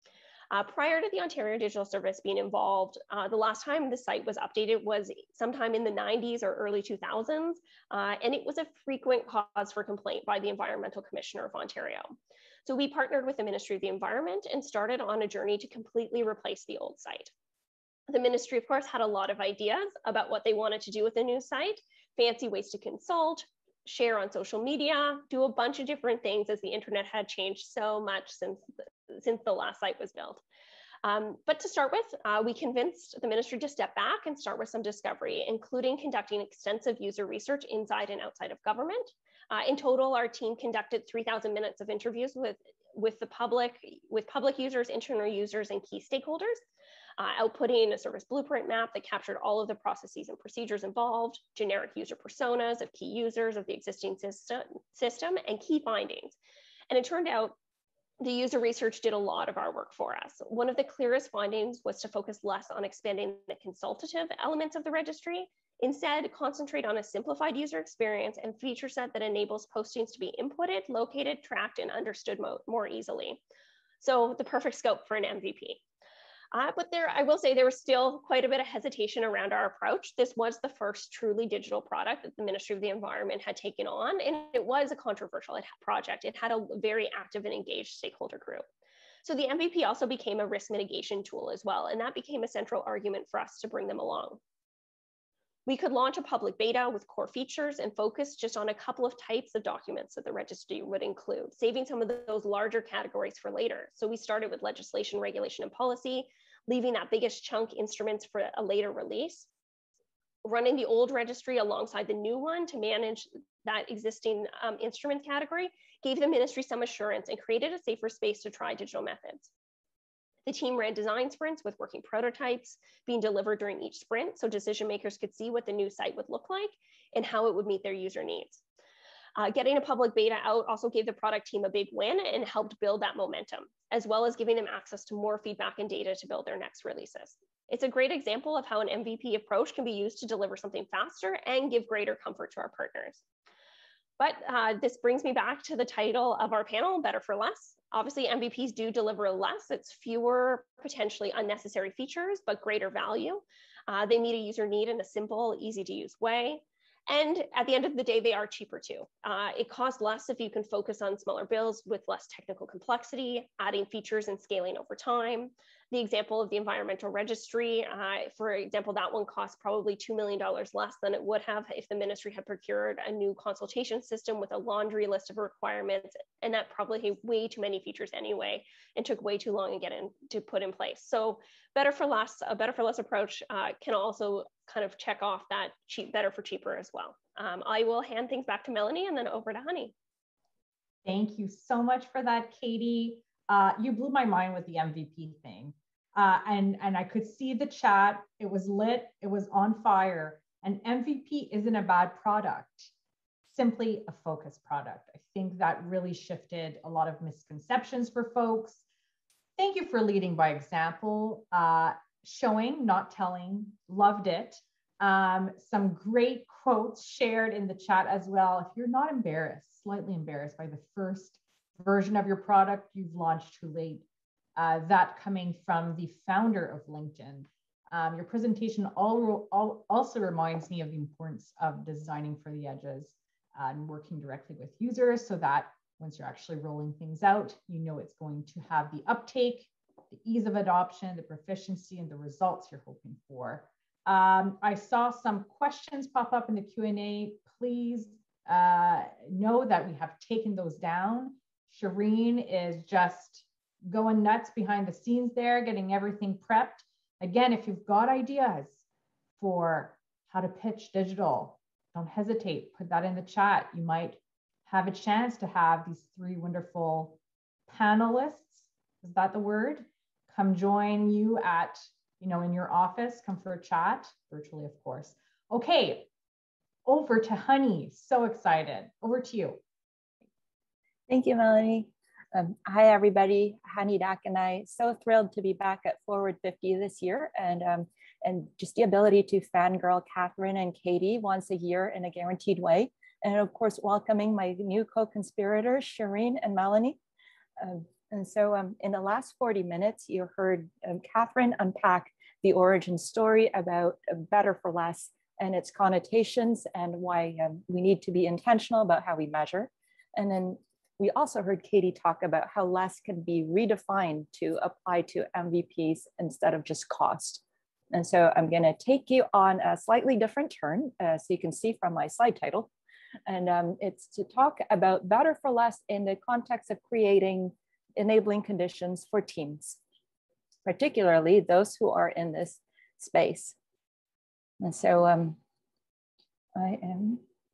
S4: Uh, prior to the Ontario Digital Service being involved, uh, the last time the site was updated was sometime in the nineties or early two thousands, uh, and it was a frequent cause for complaint by the Environmental Commissioner of Ontario. So we partnered with the Ministry of the Environment and started on a journey to completely replace the old site. The ministry, of course, had a lot of ideas about what they wanted to do with the new site, fancy ways to consult, share on social media, do a bunch of different things as the internet had changed so much since the, since the last site was built. Um, but to start with, uh, we convinced the ministry to step back and start with some discovery, including conducting extensive user research inside and outside of government. Uh, in total, our team conducted three thousand minutes of interviews with, with the public, with public users, internal users, and key stakeholders, uh, outputting a service blueprint map that captured all of the processes and procedures involved, generic user personas of key users of the existing system, system and key findings. And it turned out the user research did a lot of our work for us. One of the clearest findings was to focus less on expanding the consultative elements of the registry, instead concentrate on a simplified user experience and feature set that enables postings to be inputted, located, tracked, and understood mo more easily. So the perfect scope for an M V P. Uh, but there, I will say there was still quite a bit of hesitation around our approach. This was the first truly digital product that the Ministry of the Environment had taken on, and it was a controversial project. It had a very active and engaged stakeholder group. So the M V P also became a risk mitigation tool as well, and that became a central argument for us to bring them along. We could launch a public beta with core features and focus just on a couple of types of documents that the registry would include, saving some of those larger categories for later. So we started with legislation, regulation, and policy, leaving that biggest chunk instruments for a later release, running the old registry alongside the new one to manage that existing um, instrument category, gave the ministry some assurance and created a safer space to try digital methods. The team ran design sprints with working prototypes being delivered during each sprint so decision makers could see what the new site would look like and how it would meet their user needs. Uh, getting a public beta out also gave the product team a big win and helped build that momentum, as well as giving them access to more feedback and data to build their next releases. It's a great example of how an M V P approach can be used to deliver something faster and give greater comfort to our partners. But uh, this brings me back to the title of our panel, Better for Less. Obviously, M V Ps do deliver less. It's fewer potentially unnecessary features, but greater value. Uh, they meet a user need in a simple, easy to use way. And at the end of the day, they are cheaper too. Uh, it costs less if you can focus on smaller builds with less technical complexity, adding features and scaling over time. The example of the environmental registry, uh, for example, that one costs probably two million dollars less than it would have if the ministry had procured a new consultation system with a laundry list of requirements, and that probably had way too many features anyway, and took way too long to get in to put in place. So better for less, a better for less approach uh, can also kind of check off that cheap, better for cheaper as well. Um, I will hand things back to Melanie and then over to Honey.
S2: Thank you so much for that, Katie. Uh, you blew my mind with the M V P thing. Uh, and, and I could see the chat. It was lit, it was on fire. And M V P isn't a bad product, simply a focused product. I think that really shifted a lot of misconceptions for folks. Thank you for leading by example, uh, showing, not telling, loved it. Um, some great quotes shared in the chat as well. If you're not embarrassed, slightly embarrassed by the first version of your product you've launched too late, uh, that coming from the founder of LinkedIn. Um, your presentation all, all, also reminds me of the importance of designing for the edges uh, and working directly with users so that once you're actually rolling things out, you know it's going to have the uptake, the ease of adoption, the proficiency, and the results you're hoping for. Um, I saw some questions pop up in the Q and A. Please uh, know that we have taken those down. Shireen is just going nuts behind the scenes there, getting everything prepped. Again, if you've got ideas for how to pitch digital, don't hesitate, put that in the chat. You might have a chance to have these three wonderful panelists, is that the word? Come join you at, you know, in your office, come for a chat, virtually, of course. Okay, over to Honey, so excited, over to you.
S5: Thank you, Melanie. Um, hi, everybody. Honey Dakanai. So thrilled to be back at Forward fifty this year, and um, and just the ability to fangirl Catherine and Katie once a year in a guaranteed way, and of course welcoming my new co-conspirators Shireen and Melanie. Um, And so um, in the last forty minutes, you heard um, Catherine unpack the origin story about uh, better for less and its connotations and why um, we need to be intentional about how we measure. And then we also heard Katie talk about how less can be redefined to apply to M V Ps instead of just cost. And so I'm gonna take you on a slightly different turn, uh, so you can see from my slide title. And um, it's to talk about better for less in the context of creating enabling conditions for teams, particularly those who are in this space. And so um, I am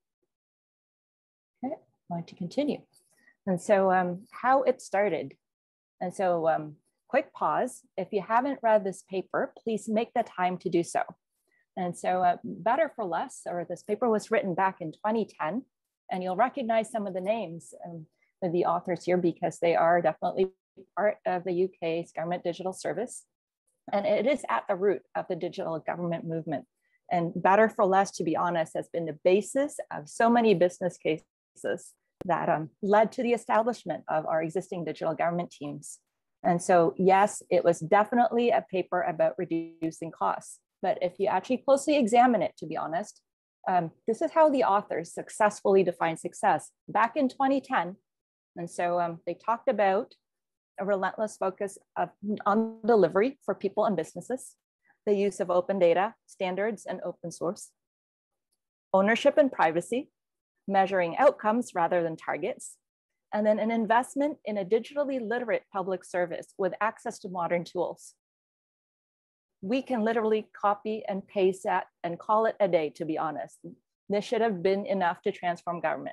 S5: okay, going to continue. And so um, how it started. And so um, quick pause. If you haven't read this paper, please make the time to do so. And so uh, Better for Less, or this paper was written back in twenty ten, and you'll recognize some of the names um, of the authors here because they are definitely part of the U K's Government Digital Service. And it is at the root of the digital government movement. And Better for Less, to be honest, has been the basis of so many business cases that um, led to the establishment of our existing digital government teams. And so, yes, it was definitely a paper about reducing costs. But if you actually closely examine it, to be honest, um, this is how the authors successfully define success back in twenty ten. And so um, they talked about a relentless focus of, on delivery for people and businesses, the use of open data, standards, and open source, ownership and privacy, measuring outcomes rather than targets, and then an investment in a digitally literate public service with access to modern tools. We can literally copy and paste that and call it a day, to be honest. This should have been enough to transform government.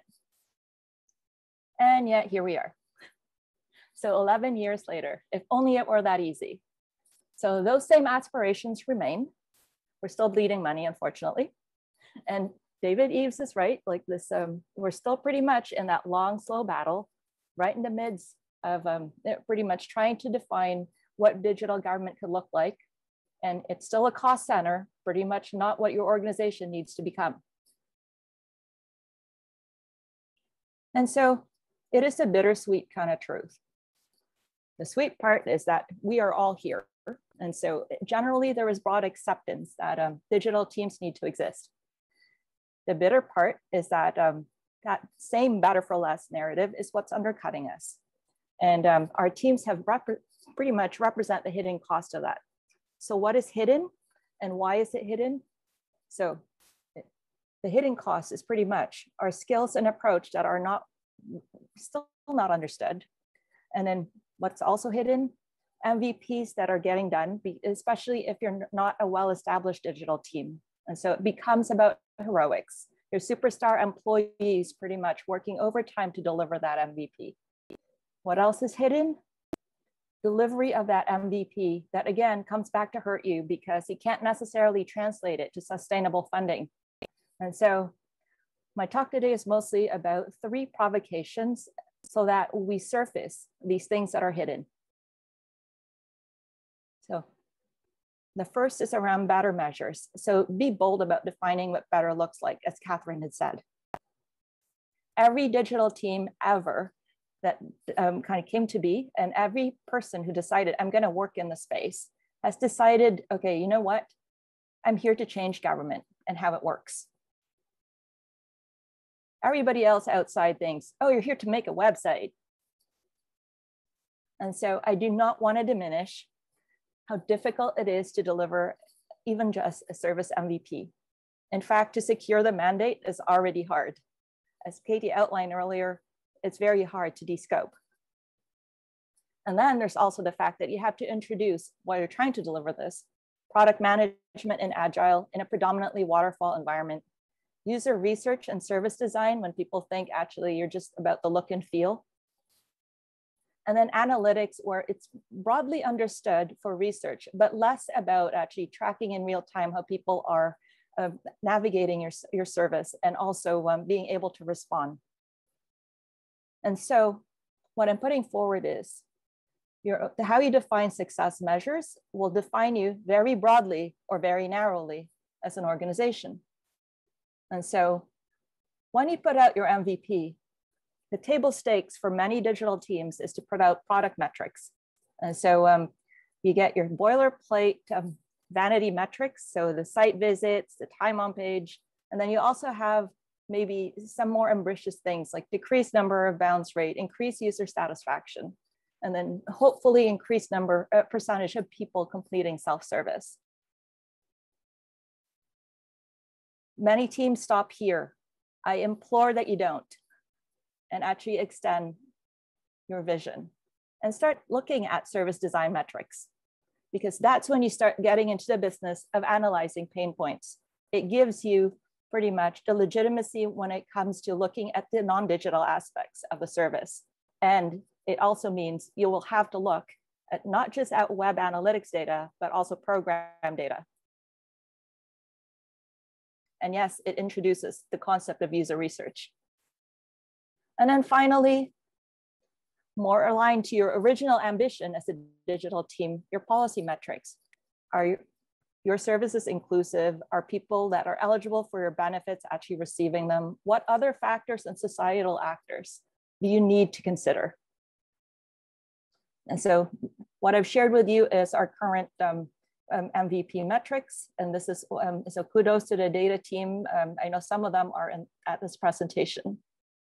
S5: And yet here we are. So eleven years later, if only it were that easy. So those same aspirations remain. We're still bleeding money, unfortunately. And David Eves is right, like this, um, we're still pretty much in that long, slow battle, right in the midst of um, pretty much trying to define what digital government could look like. And it's still a cost center, pretty much not what your organization needs to become. And so it is a bittersweet kind of truth. The sweet part is that we are all here. And so generally there is broad acceptance that um, digital teams need to exist. The bitter part is that um, that same better for less narrative is what's undercutting us. And um, our teams have pretty much represent the hidden cost of that. So what is hidden and why is it hidden? So the hidden cost is pretty much our skills and approach that are not still not understood. And then what's also hidden? M V Ps that are getting done, especially if you're not a well-established digital team. And so it becomes about heroics. Your superstar employees pretty much working overtime to deliver that M V P. What else is hidden? Delivery of that M V P that again comes back to hurt you because you can't necessarily translate it to sustainable funding. And so my talk today is mostly about three provocations so that we surface these things that are hidden. So the first is around better measures. So be bold about defining what better looks like, as Catherine had said. Every digital team ever that um, kind of came to be, and every person who decided, I'm gonna work in the space, has decided, okay, you know what? I'm here to change government and how it works. Everybody else outside thinks, oh, you're here to make a website. And so I do not want to diminish how difficult it is to deliver even just a service M V P. In fact, to secure the mandate is already hard. As Katie outlined earlier, it's very hard to descope. And then there's also the fact that you have to introduce, while you're trying to deliver this, product management in Agile in a predominantly waterfall environment, user research and service design when people think actually you're just about the look and feel. And then analytics, where it's broadly understood for research, but less about actually tracking in real time how people are uh, navigating your, your service and also um, being able to respond. And so what I'm putting forward is your, how you define success measures will define you very broadly or very narrowly as an organization. And so when you put out your M V P, the table stakes for many digital teams is to put out product metrics. And so um, you get your boilerplate um, vanity metrics, so the site visits, the time on page, and then you also have maybe some more ambitious things like decreased number of bounce rate, increased user satisfaction, and then hopefully increased number, uh, percentage of people completing self-service. Many teams stop here. I implore that you don't, and actually extend your vision and start looking at service design metrics, because that's when you start getting into the business of analyzing pain points. It gives you pretty much the legitimacy when it comes to looking at the non-digital aspects of the service. And it also means you will have to look at not just at web analytics data, but also program data. And yes, it introduces the concept of user research. And then finally, more aligned to your original ambition as a digital team, your policy metrics. Are your, your services inclusive? Are people that are eligible for your benefits actually receiving them? What other factors and societal actors do you need to consider? And so what I've shared with you is our current um, um, M V P metrics. And this is, um, so kudos to the data team. Um, I know some of them are in, at this presentation.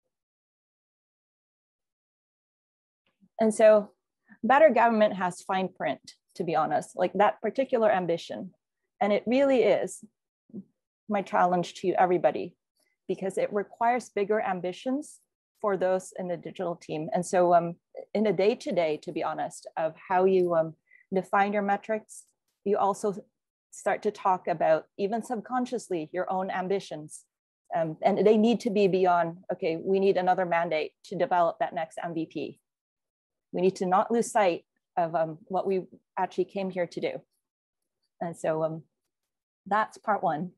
S5: And so better government has fine print, to be honest, like that particular ambition. And it really is my challenge to everybody, because it requires bigger ambitions for those in the digital team. And so um, in a day-to-day, to be honest, of how you um, define your metrics, you also start to talk about, even subconsciously, your own ambitions. Um, and they need to be beyond, okay, we need another mandate to develop that next M V P. We need to not lose sight of um, what we actually came here to do. And so um, that's part one.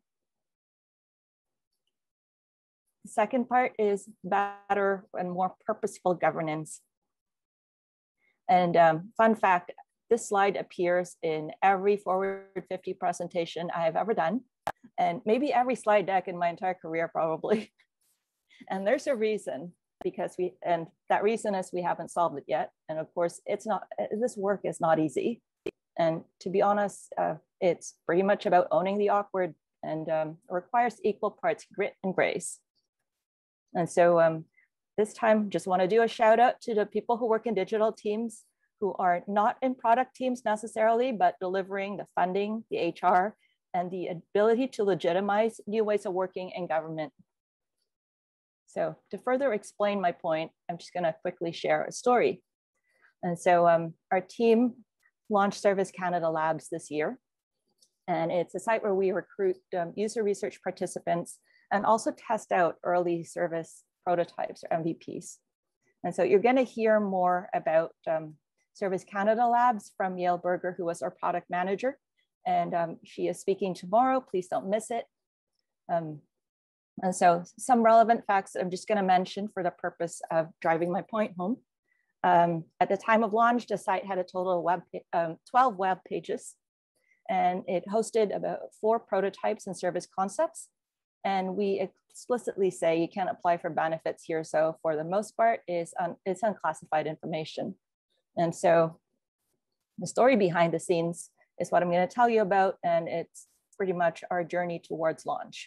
S5: The second part is better and more purposeful governance. And um, fun fact, this slide appears in every Forward fifty presentation I have ever done, and maybe every slide deck in my entire career, probably. And there's a reason. Because we, and that reason is we haven't solved it yet. And of course, it's not, this work is not easy. And to be honest, uh, it's pretty much about owning the awkward, and um, requires equal parts grit and grace. And so um, this time, just want to do a shout out to the people who work in digital teams who are not in product teams necessarily, but delivering the funding, the H R, and the ability to legitimize new ways of working in government. So to further explain my point, I'm just going to quickly share a story. And so um, our team launched Service Canada Labs this year. And it's a site where we recruit um, user research participants and also test out early service prototypes or M V Ps. And so you're going to hear more about um, Service Canada Labs from Yael Berger, who was our product manager. And um, she is speaking tomorrow. Please don't miss it. Um, And so some relevant facts I'm just going to mention for the purpose of driving my point home. Um, at the time of launch, the site had a total of web, um, twelve web pages, and it hosted about four prototypes and service concepts. And we explicitly say you can't apply for benefits here. So for the most part, is un, it's unclassified information. And so the story behind the scenes is what I'm going to tell you about, and it's pretty much our journey towards launch.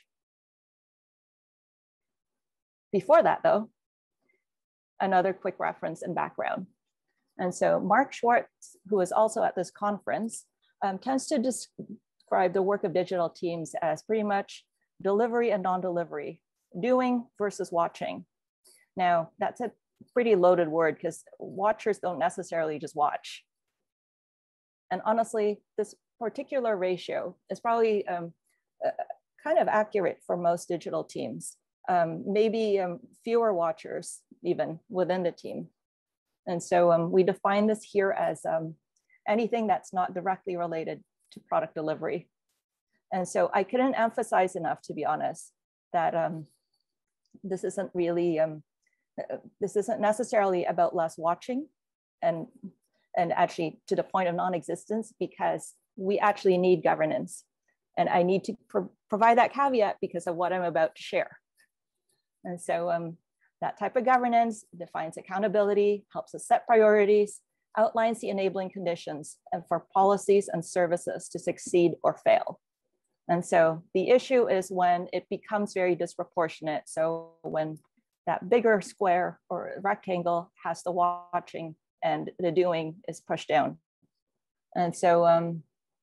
S5: Before that, though, another quick reference and background. And so Mark Schwartz, who is also at this conference, um, tends to describe the work of digital teams as pretty much delivery and non-delivery, doing versus watching. Now, that's a pretty loaded word because watchers don't necessarily just watch. And honestly, this particular ratio is probably um, uh, kind of accurate for most digital teams. Um, maybe um, fewer watchers even within the team. And so um, we define this here as um, anything that's not directly related to product delivery. And so I couldn't emphasize enough, to be honest, that um, this isn't really, um, this isn't necessarily about less watching and, and actually to the point of non-existence, because we actually need governance. And I need to pro provide that caveat because of what I'm about to share. And so um, That type of governance defines accountability, helps us set priorities, outlines the enabling conditions and for policies and services to succeed or fail. And so the issue is when it becomes very disproportionate. So when that bigger square or rectangle has the watching and the doing is pushed down. And so um,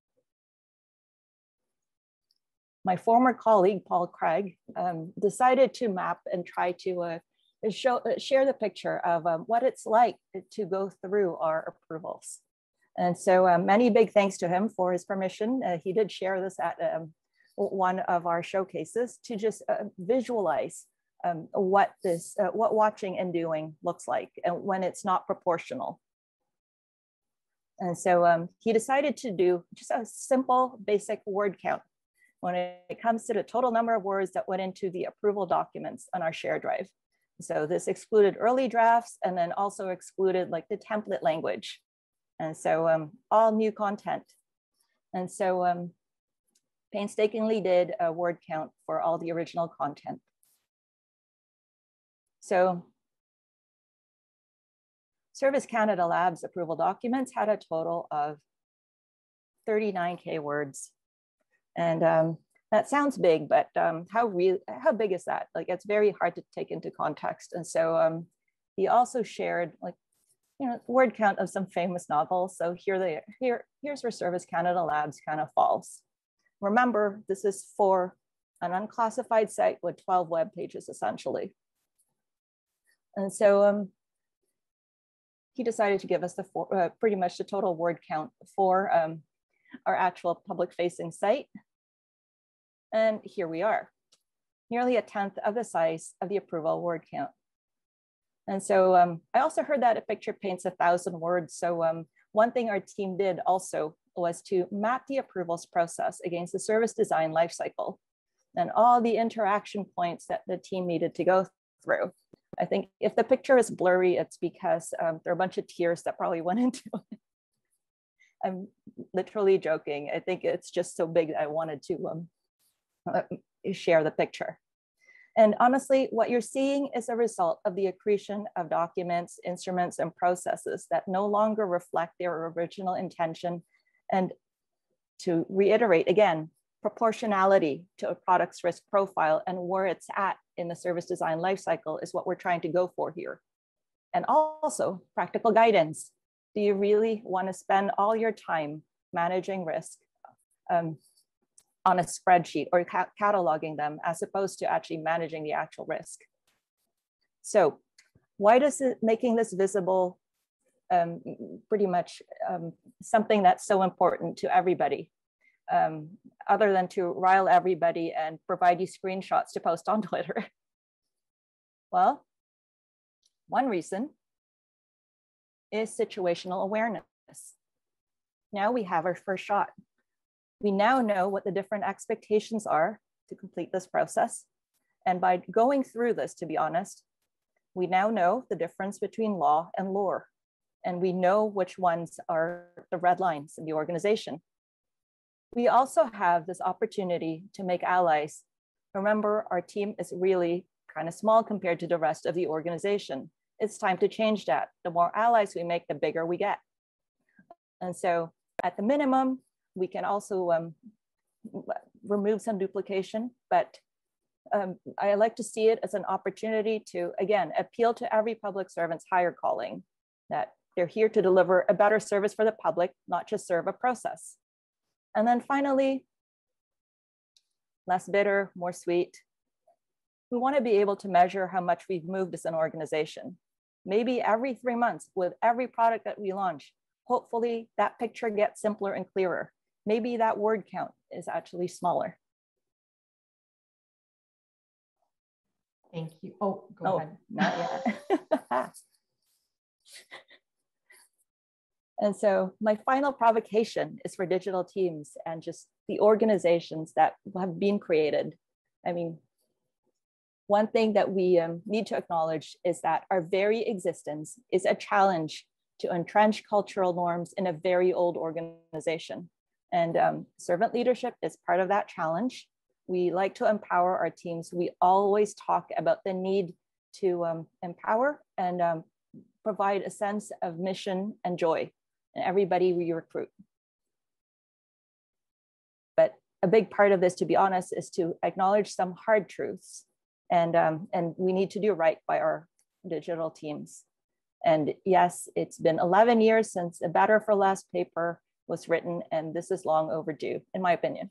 S5: my former colleague, Paul Craig, um, decided to map and try to uh, show, uh, share the picture of um, what it's like to go through our approvals. And so um, many big thanks to him for his permission. Uh, he did share this at um, one of our showcases to just uh, visualize um, what this, uh, what watching and doing looks like and when it's not proportional. And so um, he decided to do just a simple basic word count when it comes to the total number of words that went into the approval documents on our shared drive. So this excluded early drafts and then also excluded like the template language. And so um, all new content. And so um, painstakingly did a word count for all the original content. So Service Canada Labs approval documents had a total of thirty-nine K words. And um, that sounds big, but um, how real, how big is that? Like, it's very hard to take into context. And so um, he also shared like, you know, word count of some famous novels. So here they here here's where Service Canada Labs kind of falls. Remember, this is for an unclassified site with twelve web pages essentially. And so um, he decided to give us the four, uh, pretty much the total word count for um, our actual public facing site. And here we are, nearly a tenth of the size of the approval word count. And so um, I also heard that a picture paints a thousand words. So um, one thing our team did also was to map the approvals process against the service design lifecycle and all the interaction points that the team needed to go through. I think if the picture is blurry, it's because um, there are a bunch of tears that probably went into it. I'm literally joking. I think it's just so big that I wanted to um, uh, share the picture. And honestly, what you're seeing is a result of the accretion of documents, instruments, and processes that no longer reflect their original intention. And to reiterate again, proportionality to a product's risk profile and where it's at in the service design lifecycle is what we're trying to go for here. And also practical guidance. Do you really want to spend all your time managing risk um, on a spreadsheet or ca cataloging them as opposed to actually managing the actual risk? So why does it making this visible um, pretty much um, something that's so important to everybody? Um, other than to rile everybody and provide you screenshots to post on Twitter? Well, one reason is situational awareness. Now we have our first shot. We now know what the different expectations are to complete this process. And by going through this, to be honest, we now know the difference between law and lore. And we know which ones are the red lines in the organization. We also have this opportunity to make allies. Remember, our team is really kind of small compared to the rest of the organization. It's time to change that. The more allies we make, the bigger we get. And so at the minimum, we can also um, remove some duplication, but um, I like to see it as an opportunity to, again, appeal to every public servant's higher calling, that they're here to deliver a better service for the public, not just serve a process. And then finally, less bitter, more sweet. We want to be able to measure how much we've moved as an organization. Maybe every three months with every product that we launch, hopefully that picture gets simpler and clearer. Maybe that word count is actually smaller.
S2: Thank you. Oh, go
S5: oh,
S2: ahead.
S5: Not yet. And so my final provocation is for digital teams and just the organizations that have been created. I mean, one thing that we um, need to acknowledge is that our very existence is a challenge to entrench cultural norms in a very old organization. And um, servant leadership is part of that challenge. We like to empower our teams. We always talk about the need to um, empower and um, provide a sense of mission and joy in everybody we recruit. But a big part of this, to be honest, is to acknowledge some hard truths. And, um, and we need to do right by our digital teams. And yes, it's been eleven years since a Better for Less paper was written, and this is long overdue, in my opinion.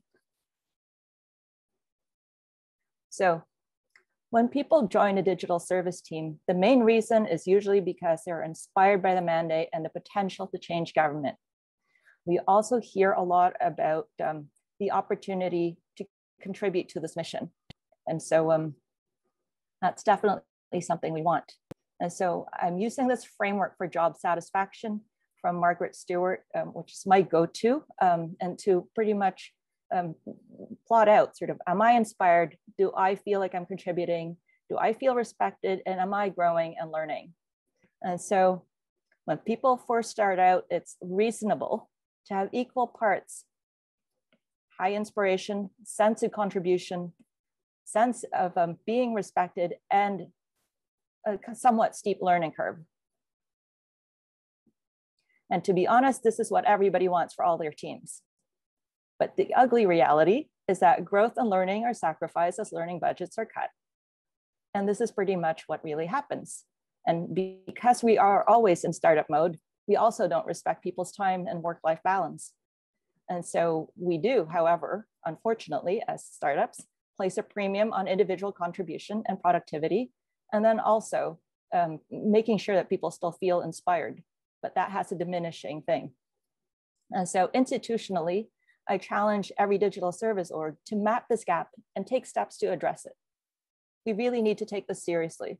S5: So when people join a digital service team, the main reason is usually because they're inspired by the mandate and the potential to change government. We also hear a lot about um, the opportunity to contribute to this mission. And so um, that's definitely something we want. And so I'm using this framework for job satisfaction from Margaret Stewart, um, which is my go-to, um, and to pretty much um, plot out sort of, am I inspired? Do I feel like I'm contributing? Do I feel respected? And am I growing and learning? And so when people first start out, it's reasonable to have equal parts, high inspiration, sense of contribution, sense of um, being respected, and a somewhat steep learning curve. And to be honest, this is what everybody wants for all their teams. But the ugly reality is that growth and learning are sacrificed as learning budgets are cut. And this is pretty much what really happens. And because we are always in startup mode, we also don't respect people's time and work-life balance. And so we do, however, unfortunately, as startups, place a premium on individual contribution and productivity, and then also um, making sure that people still feel inspired, but that has a diminishing thing. And so institutionally, I challenge every digital service org to map this gap and take steps to address it. We really need to take this seriously.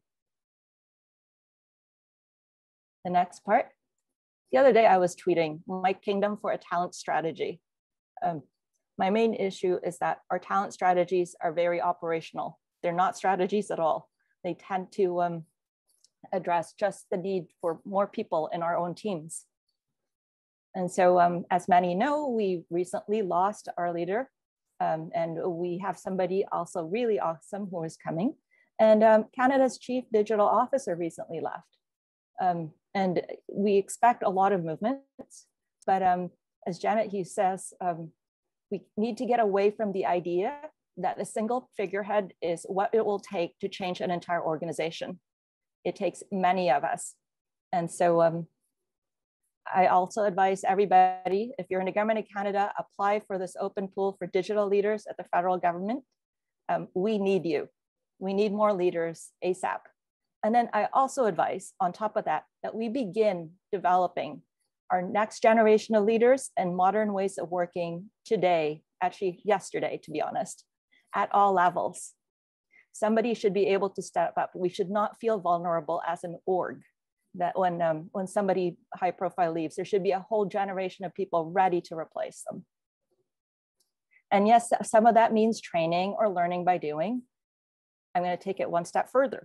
S5: The next part. The other day I was tweeting, my kingdom for a talent strategy. Um, my main issue is that our talent strategies are very operational. They're not strategies at all. They tend to um, address just the need for more people in our own teams. And so um, as many know, we recently lost our leader, um, and we have somebody also really awesome who is coming. And um, Canada's chief digital officer recently left. Um, and we expect a lot of movements, but um, as Janet Hughes says, um, we need to get away from the idea that a single figurehead is what it will take to change an entire organization. It takes many of us. And so um, I also advise everybody, if you're in the government of Canada, apply for this open pool for digital leaders at the federal government. Um, we need you. We need more leaders ASAP. And then I also advise, on top of that, that we begin developing our next generation of leaders and modern ways of working today, actually yesterday, to be honest, at all levels. Somebody should be able to step up. We should not feel vulnerable as an org, that when, um, when somebody high profile leaves, there should be a whole generation of people ready to replace them. And yes, some of that means training or learning by doing. I'm going to take it one step further.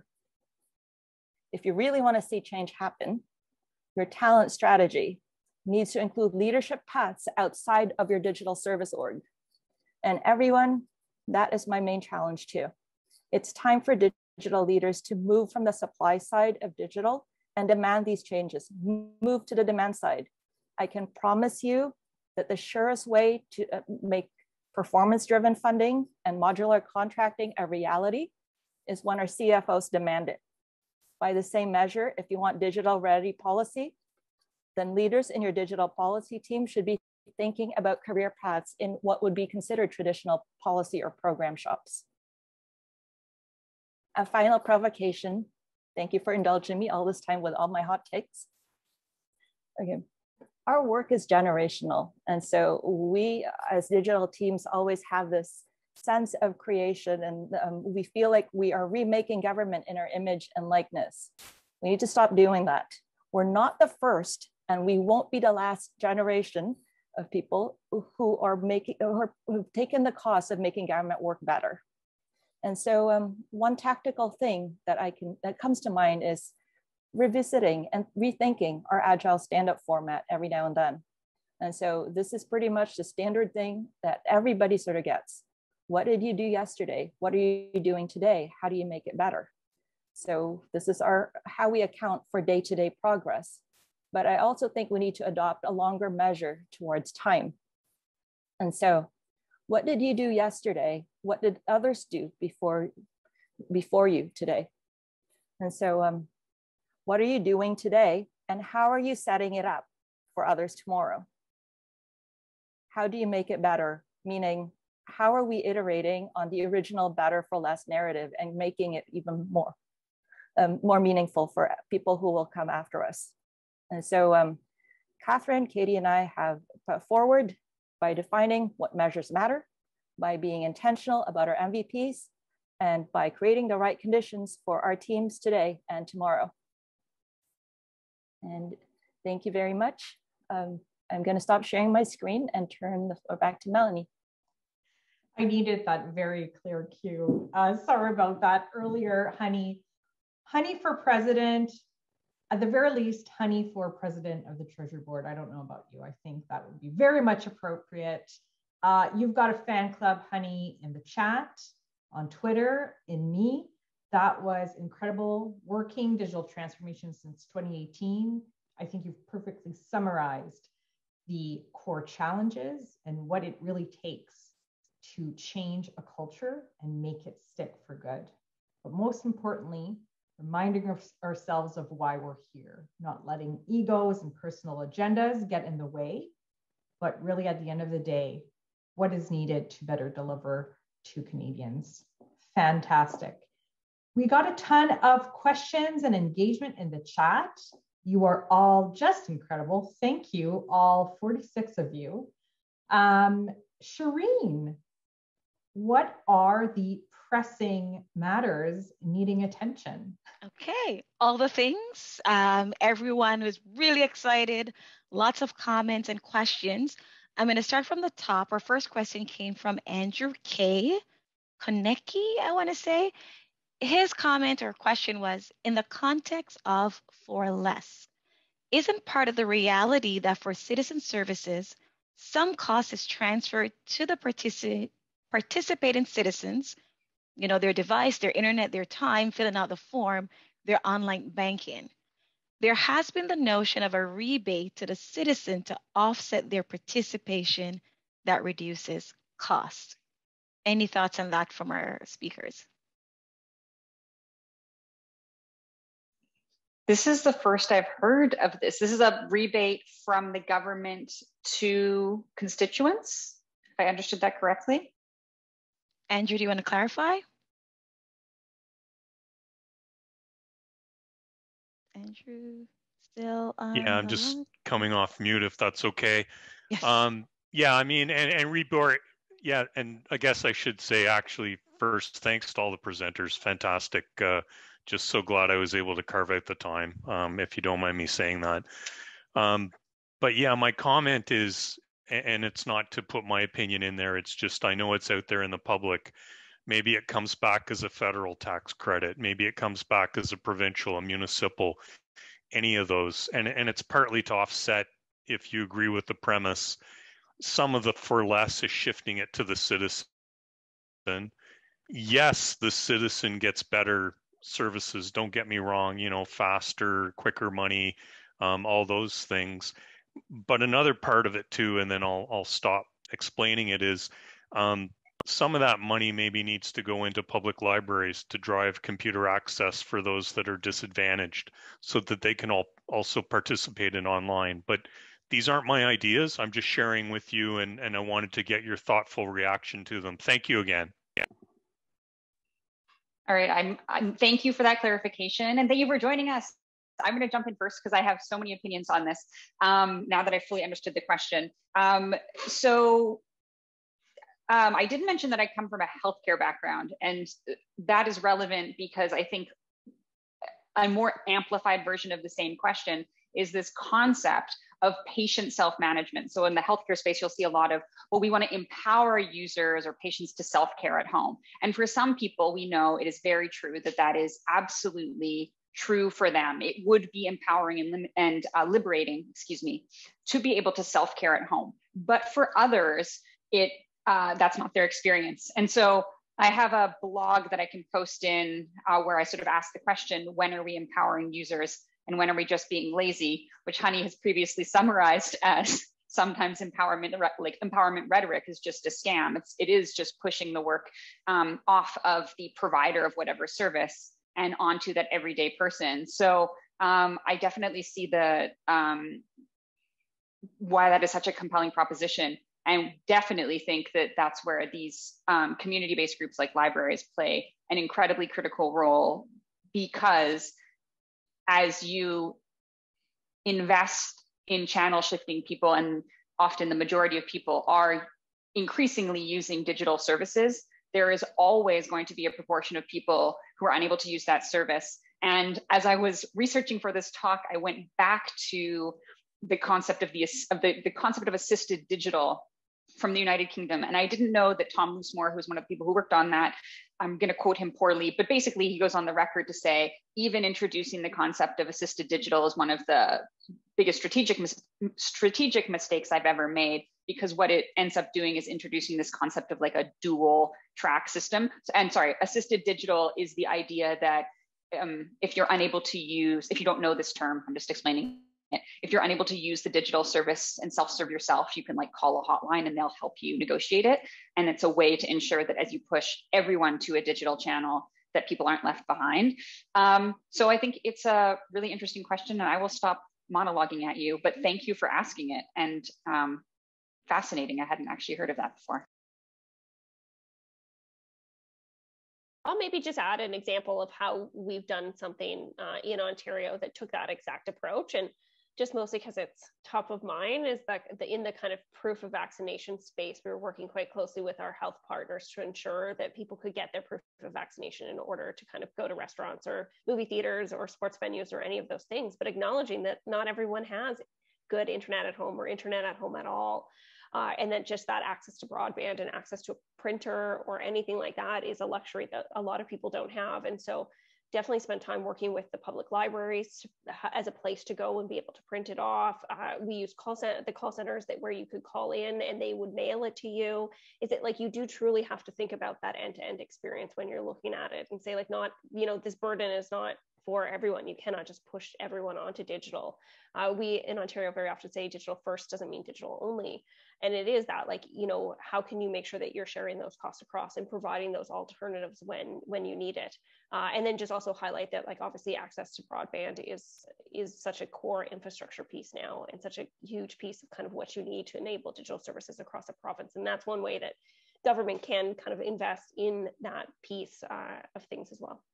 S5: If you really want to see change happen, your talent strategy needs to include leadership paths outside of your digital service org. And everyone, that is my main challenge too. It's time for digital leaders to move from the supply side of digital and demand these changes, move to the demand side. I can promise you that the surest way to make performance-driven funding and modular contracting a reality is when our C F Os demand it. By the same measure, if you want digital ready policy, then leaders in your digital policy team should be thinking about career paths in what would be considered traditional policy or program shops. A final provocation. Thank you for indulging me all this time with all my hot takes. Okay. Our work is generational. And so we as digital teams always have this sense of creation, and um, we feel like we are remaking government in our image and likeness. We need to stop doing that. We're not the first, and we won't be the last generation of people who are making, or who've taken the cost of making government work better. And so um, one tactical thing that I can, that comes to mind is revisiting and rethinking our agile stand-up format every now and then. And so this is pretty much the standard thing that everybody sort of gets. What did you do yesterday? What are you doing today? How do you make it better? So this is our how we account for day-to-day progress. But I also think we need to adopt a longer measure towards time. And so what did you do yesterday? What did others do before, before you today? And so um, what are you doing today? And how are you setting it up for others tomorrow? How do you make it better? Meaning, how are we iterating on the original better for less narrative and making it even more, um, more meaningful for people who will come after us? And so um, Catherine, Katie, and I have put forward by defining what measures matter, by being intentional about our M V Ps, and by creating the right conditions for our teams today and tomorrow. And thank you very much. Um, I'm going to stop sharing my screen and turn the floor back to Melanie.
S2: I needed that very clear cue. Uh, sorry about that earlier, honey. Honey for president, at the very least, honey for president of the Treasury Board. I don't know about you. I think that would be very much appropriate. Uh, you've got a fan club, honey, in the chat, on Twitter, in me. That was incredible. Working digital transformation since twenty eighteen. I think you've perfectly summarized the core challenges and what it really takes to change a culture and make it stick for good. But most importantly, reminding ourselves of why we're here, not letting egos and personal agendas get in the way, but really at the end of the day, what is needed to better deliver to Canadians. Fantastic. We got a ton of questions and engagement in the chat. You are all just incredible. Thank you, all forty-six of you. Um, Shireen, what are the pressing matters needing attention?
S6: Okay, all the things. Um, everyone was really excited. Lots of comments and questions. I'm going to start from the top. Our first question came from Andrew K. Konecki, I want to say. His comment or question was, in the context of for less, isn't part of the reality that for citizen services, some cost is transferred to the partici- participating citizens, you know, their device, their internet, their time, filling out the form, their online banking. There has been the notion of a rebate to the citizen to offset their participation that reduces cost. Any thoughts on that from our speakers?
S3: This is the first I've heard of this. This is a rebate from the government to constituents, if I understood that correctly.
S6: Andrew, do you want to clarify? Andrew, still on
S7: Yeah, I'm
S6: the
S7: just
S6: line?
S7: coming off mute if that's okay.
S6: Yes.
S7: Um, yeah, I mean, and, and rebate, yeah, and I guess I should say actually first, thanks to all the presenters. Fantastic. Uh, just so glad I was able to carve out the time, um, if you don't mind me saying that. Um, but yeah, my comment is, and it's not to put my opinion in there, it's just I know it's out there in the public. Maybe it comes back as a federal tax credit. Maybe it comes back as a provincial, a municipal, any of those. And, and it's partly to offset, if you agree with the premise, some of the for less is shifting it to the citizen. Yes, the citizen gets better services, don't get me wrong, you know, faster, quicker money, um, all those things. But another part of it too, and then I'll, I'll stop explaining it, is um, some of that money maybe needs to go into public libraries to drive computer access for those that are disadvantaged so that they can all also participate in online. But these aren't my ideas. I'm just sharing with you, and, and I wanted to get your thoughtful reaction to them. Thank you again. Yeah.
S3: All right, I'm, I'm, thank you for that clarification, and thank you for joining us. I'm going to jump in first because I have so many opinions on this um, now that I fully understood the question. Um, so um, I did mention that I come from a healthcare background, and that is relevant because I think a more amplified version of the same question is this concept of patient self-management. So in the healthcare space, you'll see a lot of, well, we want to empower users or patients to self-care at home. And for some people, we know it is very true that that is absolutely true for them. It would be empowering and, and uh, liberating, excuse me, to be able to self-care at home. But for others, it uh, that's not their experience. And so I have a blog that I can post in uh, where I sort of ask the question, when are we empowering users and when are we just being lazy, which Honey has previously summarized as sometimes empowerment, like empowerment rhetoric is just a scam. It's, it is just pushing the work um, off of the provider of whatever service and onto that everyday person. So um, I definitely see the, um, why that is such a compelling proposition, and definitely think that that's where these um, community-based groups like libraries play an incredibly critical role, because as you invest in channel shifting people, and often the majority of people are increasingly using digital services, there is always going to be a proportion of people who are unable to use that service. And as I was researching for this talk, I went back to the concept of the, of the, the concept of assisted digital from the United Kingdom. And I didn't know that Tom Loosemore, who's one of the people who worked on that, I'm going to quote him poorly, but basically he goes on the record to say, even introducing the concept of assisted digital is one of the biggest strategic, mis strategic mistakes I've ever made, because what it ends up doing is introducing this concept of like a dual track system. And sorry, assisted digital is the idea that um, if you're unable to use, if you don't know this term, I'm just explaining it. If you're unable to use the digital service and self-serve yourself, you can like call a hotline and they'll help you negotiate it. And it's a way to ensure that as you push everyone to a digital channel, that people aren't left behind. Um, so I think it's a really interesting question, and I will stop monologuing at you, but thank you for asking it. And um, fascinating, I hadn't actually heard of that before.
S4: I'll maybe just add an example of how we've done something uh, in Ontario that took that exact approach. And just mostly because it's top of mind, is that the, in the kind of proof of vaccination space, we were working quite closely with our health partners to ensure that people could get their proof of vaccination in order to kind of go to restaurants or movie theaters or sports venues or any of those things, but acknowledging that not everyone has good internet at home or internet at home at all. Uh, and then just that access to broadband and access to a printer or anything like that is a luxury that a lot of people don't have. And so definitely spent time working with the public libraries to, as a place to go and be able to print it off. Uh, we use call center, the call centers that where you could call in and they would mail it to you. Is it like you do truly have to think about that end-to-end experience when you're looking at it and say like, not, you know, this burden is not for everyone. You cannot just push everyone onto digital. Uh, we in Ontario very often say digital first doesn't mean digital only. And it is that, like, you know, how can you make sure that you're sharing those costs across and providing those alternatives when when you need it? Uh, and then just also highlight that, like, obviously access to broadband is is such a core infrastructure piece now, and such a huge piece of kind of what you need to enable digital services across a province. And that's one way that government can kind of invest in that piece uh, of things as well.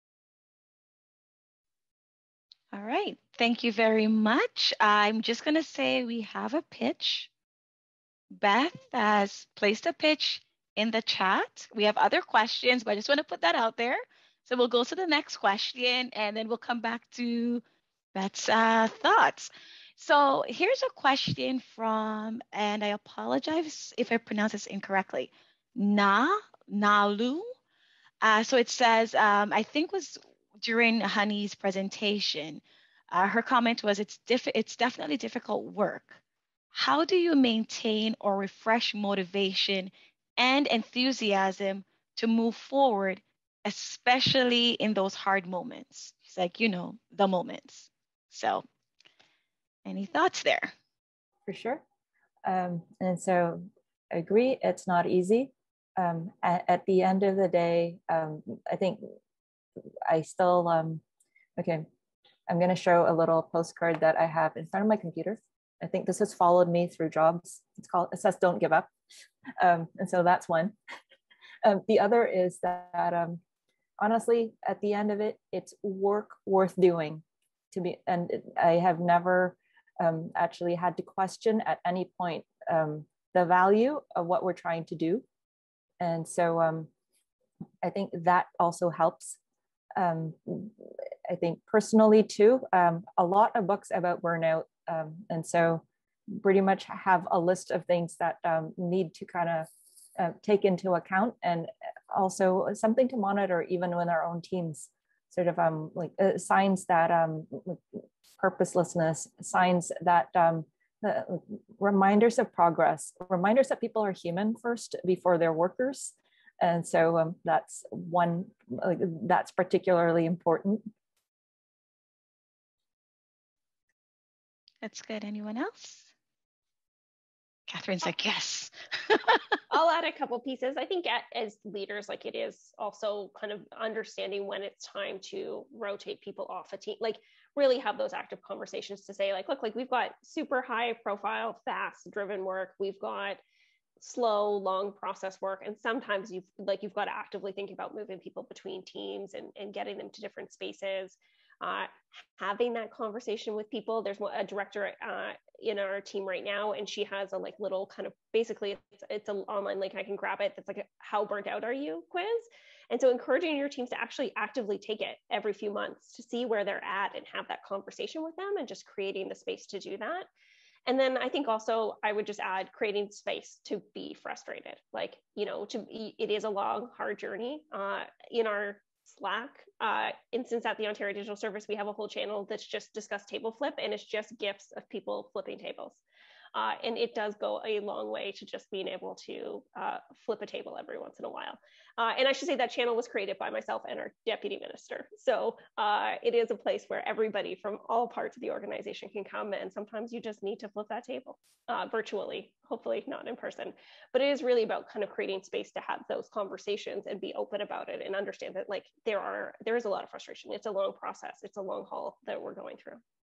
S6: All right, thank you very much. I'm just gonna say we have a pitch. Beth has placed a pitch in the chat. We have other questions, but I just want to put that out there. So we'll go to the next question and then we'll come back to Beth's uh, thoughts. So here's a question from, and I apologize if I pronounce this incorrectly, Na, Nalu. Uh, so it says, um, I think was during Honey's presentation, uh, her comment was, it's, diff it's definitely difficult work. How do you maintain or refresh motivation and enthusiasm to move forward, especially in those hard moments? It's like, you know, the moments. So any thoughts there?
S5: For sure. Um, and so I agree, it's not easy. Um, at, at the end of the day, um, I think I still, um, okay, I'm gonna show a little postcard that I have in front of my computer. I think this has followed me through jobs. It's called, it says don't give up. Um, and so that's one. Um, the other is that, um, honestly, at the end of it, it's work worth doing to be, and I have never um, actually had to question at any point um, the value of what we're trying to do. And so um, I think that also helps. Um, I think personally too, um, a lot of books about burnout. Um, and so pretty much have a list of things that um, need to kind of uh, take into account, and also something to monitor even with our own teams, sort of um, like uh, signs that um, purposelessness, signs that um, uh, reminders of progress, reminders that people are human first before they're workers. And so um, that's one, uh, that's particularly important.
S6: That's good. Anyone else? Catherine's like, yes.
S4: I'll add a couple pieces. I think as leaders, like it is also kind of understanding when it's time to rotate people off a team, like really have those active conversations to say like, look, like we've got super high profile, fast driven work. We've got slow, long process work. And sometimes you've like, you've got to actively think about moving people between teams and, and getting them to different spaces. Uh, having that conversation with people. There's a director uh, in our team right now, and she has a like little kind of basically it's, it's an online link. I can grab it. That's like a how burnt out are you quiz. And so encouraging your teams to actually actively take it every few months to see where they're at and have that conversation with them and just creating the space to do that. And then I think also I would just add creating space to be frustrated. Like, you know, to be, it is a long, hard journey. Uh, in our Slack uh, instance at the Ontario Digital Service, we have a whole channel that's just discuss table flip, and it's just GIFs of people flipping tables. Uh, and it does go a long way to just being able to uh, flip a table every once in a while. Uh, and I should say that channel was created by myself and our deputy minister. So uh, it is a place where everybody from all parts of the organization can come, and sometimes you just need to flip that table uh, virtually, hopefully not in person. But it is really about kind of creating space to have those conversations and be open about it and understand that like there are, there is a lot of frustration. It's a long process. It's a long haul that we're going through.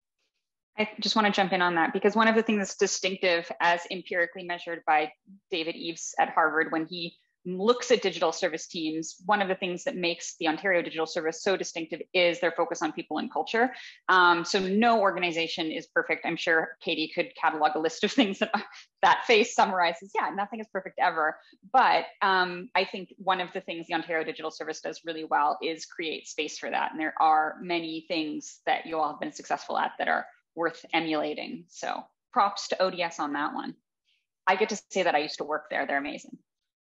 S3: I just want to jump in on that because one of the things that's distinctive as empirically measured by David Eves at Harvard when he looks at digital service teams, one of the things that makes the Ontario Digital Service so distinctive is their focus on people and culture. Um, so no organization is perfect. I'm sure Katie could catalog a list of things that that face summarizes. Yeah, nothing is perfect ever. But um, I think one of the things the Ontario Digital Service does really well is create space for that. And there are many things that you all have been successful at that are worth emulating. So props to O D S on that one. I get to say that I used to work there. They're amazing.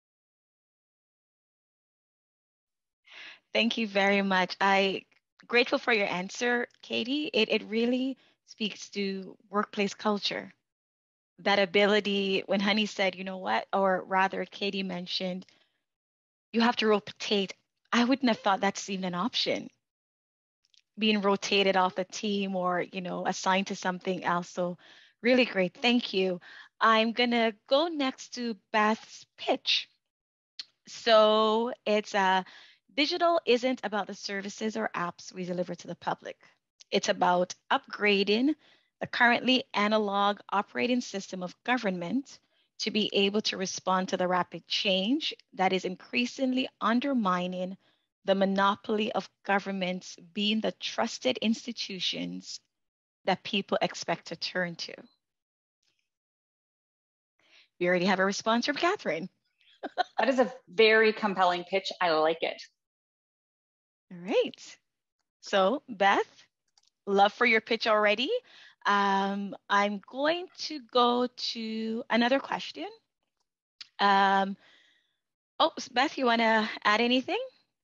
S6: Thank you very much. I grateful for your answer, Katie. It, it really speaks to workplace culture. That ability, when Honey said, you know what, or rather Katie mentioned, you have to rotate. I wouldn't have thought that's even an option. Being rotated off the team or, you know, assigned to something else. So really great. Thank you. I'm going to go next to Beth's pitch. So it's a digital isn't about the services or apps we deliver to the public. It's about upgrading the currently analog operating system of government to be able to respond to the rapid change that is increasingly undermining the monopoly of governments being the trusted institutions that people expect to turn to. We already have a response from Catherine.
S3: That is a very compelling pitch. I like it.
S6: All right. So Beth, love for your pitch already. Um, I'm going to go to another question. Um, oh, Beth, you want to add anything?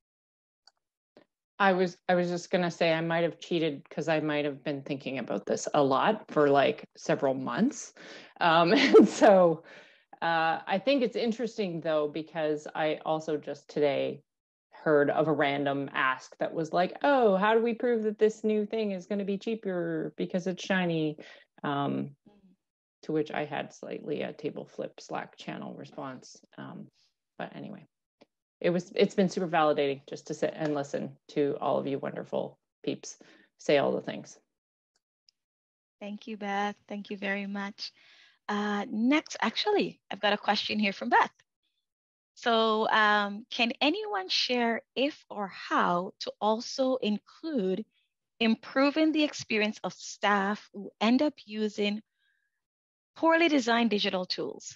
S8: I was I was just gonna say I might have cheated because I might have been thinking about this a lot for like several months. Um, and so uh, I think it's interesting though, because I also just today heard of a random ask that was like, oh, how do we prove that this new thing is going to be cheaper because it's shiny? Um, to which I had slightly a table flip Slack channel response. Um, but anyway. It was, it's been super validating just to sit and listen to all of you wonderful peeps say all the things.
S6: Thank you, Beth. Thank you very much. Uh, next, actually, I've got a question here from Beth. So um, can anyone share if or how to also include improving the experience of staff who end up using poorly designed digital tools?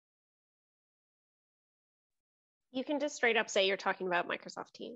S4: You can just straight up say you're talking about Microsoft Teams.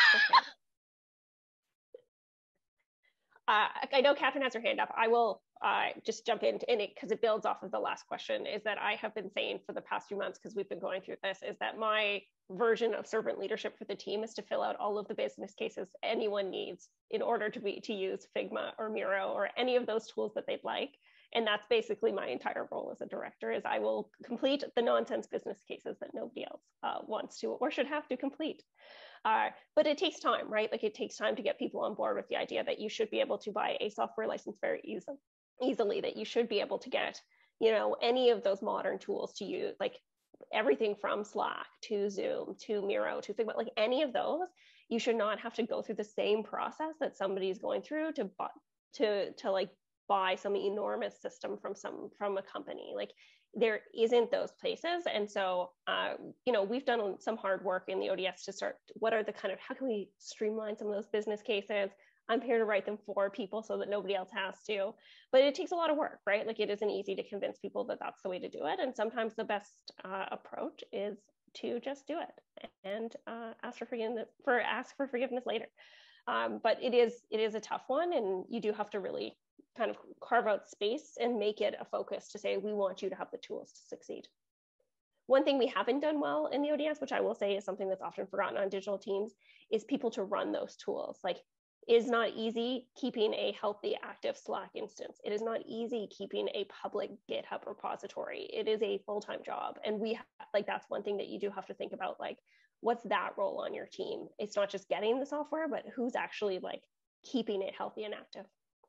S4: uh, I know Catherine has her hand up. I will uh, just jump in in it because it builds off of the last question, is that I have been saying for the past few months, because we've been going through this, is that my version of servant leadership for the team is to fill out all of the business cases anyone needs in order to be to use Figma or Miro or any of those tools that they'd like. And that's basically my entire role as a director, is I will complete the nonsense business cases that nobody else uh, wants to or should have to complete. Uh, but it takes time, right? Like it takes time to get people on board with the idea that you should be able to buy a software license very easy, easily, that you should be able to get, you know, any of those modern tools to use, like everything from Slack to Zoom to Miro to Figma, like any of those, you should not have to go through the same process that somebody's going through to to to like buy some enormous system from some from a company. Like there isn't those places. And so, uh, you know, we've done some hard work in the O D S to start, what are the kind of, how can we streamline some of those business cases? I'm here to write them for people so that nobody else has to, but it takes a lot of work, right? Like it isn't easy to convince people that that's the way to do it. And sometimes the best uh, approach is to just do it and uh, ask for forgiveness, for ask for forgiveness later. Um, but it is, it is a tough one, and you do have to really kind of carve out space and make it a focus to say, we want you to have the tools to succeed. One thing we haven't done well in the O D S, which I will say is something that's often forgotten on digital teams, is people to run those tools. Like, it is not easy keeping a healthy, active Slack instance. It is not easy keeping a public GitHub repository. It is a full-time job. And we, like, that's one thing that you do have to think about, like, what's that role on your team? It's not just getting the software, but who's actually like keeping it healthy and active.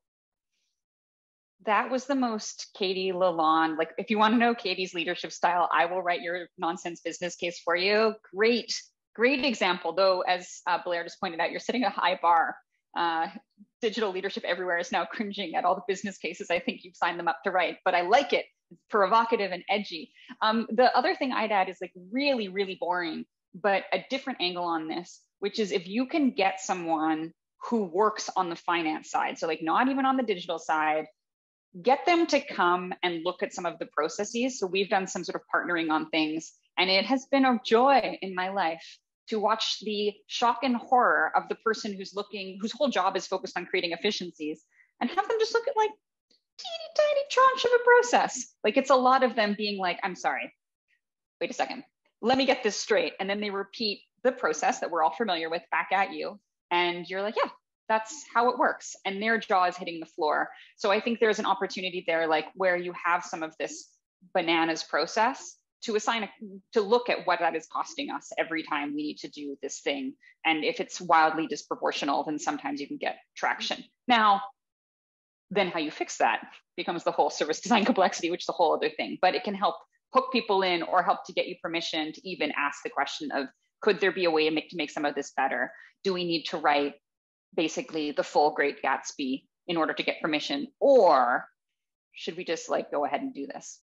S3: That was the most Katie Lalonde. Like, if you want to know Katie's leadership style, I will write your nonsense business case for you. Great, great example. Though, as uh, Blair just pointed out, you're setting a high bar. Uh, digital leadership everywhere is now cringing at all the business cases I think you've signed them up to write, but I like it. It's provocative and edgy. Um, the other thing I'd add is like really, really boring, but a different angle on this, which is if you can get someone who works on the finance side, so like not even on the digital side, get them to come and look at some of the processes. So we've done some sort of partnering on things, and it has been a joy in my life to watch the shock and horror of the person who's looking, whose whole job is focused on creating efficiencies, and have them just look at like teeny tiny tranche of a process. Like it's a lot of them being like, I'm sorry, wait a second, let me get this straight. And then they repeat the process that we're all familiar with back at you. And you're like, yeah, that's how it works. And their jaw is hitting the floor. So I think there's an opportunity there, like where you have some of this bananas process to assign, a, to look at what that is costing us every time we need to do this thing. And if it's wildly disproportional, then sometimes you can get traction. Now, then how you fix that becomes the whole service design complexity, which is a whole other thing, but it can help hook people in or help to get you permission to even ask the question of, could there be a way to make, to make some of this better? Do we need to write basically the full Great Gatsby in order to get permission? Or should we just like go ahead and do this?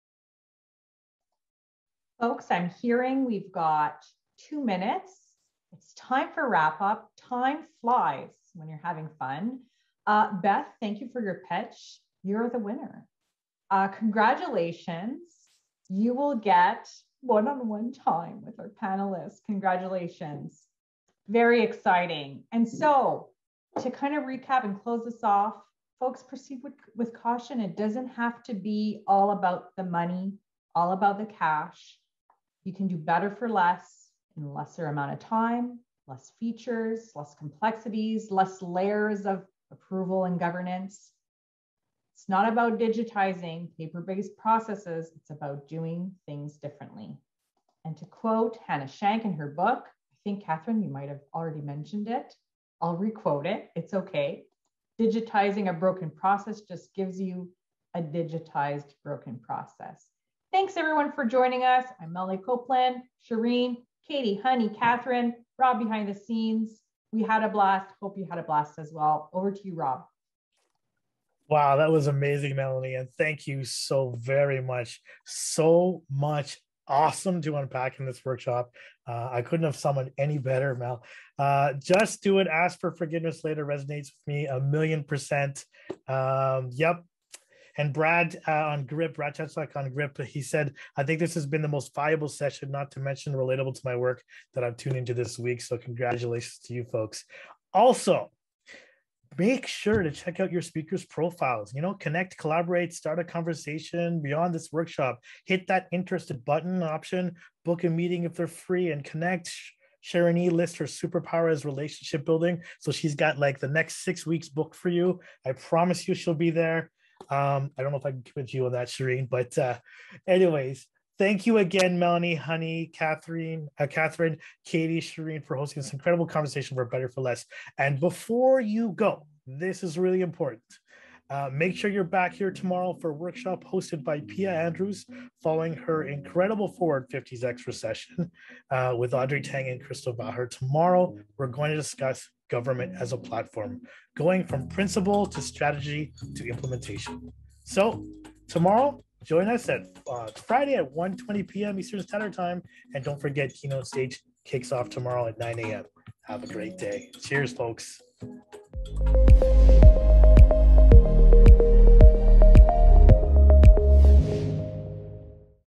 S2: Folks, I'm hearing we've got two minutes. It's time for wrap up. Time flies when you're having fun. Uh, Beth, thank you for your pitch. You're the winner. Uh, congratulations. You will get one-on-one time with our panelists. Congratulations. Very exciting. And so to kind of recap and close this off, folks, proceed with, with caution. It doesn't have to be all about the money, all about the cash. You can do better for less in lesser amount of time, less features, less complexities, less layers of approval and governance. It's not about digitizing paper-based processes. It's about doing things differently. And to quote Hannah Shank in her book, I think, Catherine, you might have already mentioned it. I'll requote it. It's okay. Digitizing a broken process just gives you a digitized broken process. Thanks, everyone, for joining us. I'm Melanie Copeland, Shireen, Katie, Honey, Catherine, Rob behind the scenes. We had a blast. Hope you had a blast as well. Over to you, Rob.
S1: Wow, that was amazing, Melanie. And thank you so very much. So much awesome to unpack in this workshop. Uh, I couldn't have summoned any better, Mel. Uh, just do it. Ask for forgiveness later resonates with me a million percent. Um, yep. And Brad uh, on Grip, Brad Cheslak on Grip, he said, I think this has been the most valuable session, not to mention relatable to my work that I've tuned into this week. So congratulations to you folks. Also, make sure to check out your speakers' profiles, you know, connect, collaborate, start a conversation beyond this workshop, hit that interested button option, book a meeting if they're free, and connect. Sharon E lists her superpower as relationship building. So she's got like the next six weeks booked for you. I promise you she'll be there. Um, I don't know if I can commit you on that, Shireen, but uh, anyways, thank you again, Melanie, Honey, Catherine, uh, Catherine, Katie, Shireen, for hosting this incredible conversation for Better for Less. And before you go, this is really important. Uh, make sure you're back here tomorrow for a workshop hosted by Pia Andrews, following her incredible Forward fifties Extra session uh, with Audrey Tang and Crystal Baher. Tomorrow, we're going to discuss government as a platform, going from principle to strategy to implementation. So tomorrow, join us at uh, Friday at one twenty p m Eastern Standard Time. And don't forget, Keynote Stage kicks off tomorrow at nine a m Have a great day. Cheers, folks.